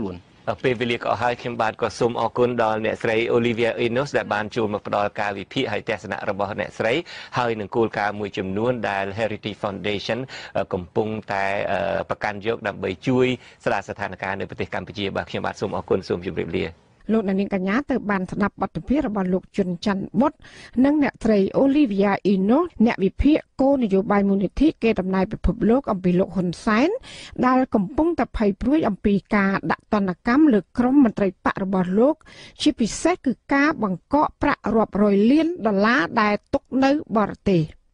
ពេលវេលាក៏ឲ្យខ្ញុំបាទក៏សូមអរគុណដល់អ្នកស្រី Olivia Enos ដែលបានចូលមកផ្ដល់ការវិភាគហើយទស្សនៈរបស់អ្នកស្រីហើយនឹងគោលការណ៍មួយចំនួនដែល Heritage Foundation កំពុងតែប្រកាន់យកដើម្បីជួយស្ដារស្ថានភាពនៅប្រទេសកម្ពុជាបាទខ្ញុំបាទសូមអរគុណសូមជម្រាបលាលោកនាងកញ្ញាទៅបានស្ដាប់បទសម្ភាសន៍របស់លោកជុនច័ន្ទបុត្រនិងអ្នកស្រី Olivia Enos អ្នកវិភាគគោលនយោបាយមូលនិធិគេដំណើរពិភពលោកអំពីលោកហ៊ុនសែនដែលកំពុងតែភ័យព្រួយអំពីការដាក់ទណ្ឌកម្មលើក្រុមមន្ត្រីបករបស់លោកជាពិសេសគឺការបង្កកប្រាក់រាប់រយលានដុល្លារដែលទុកនៅបរទេស។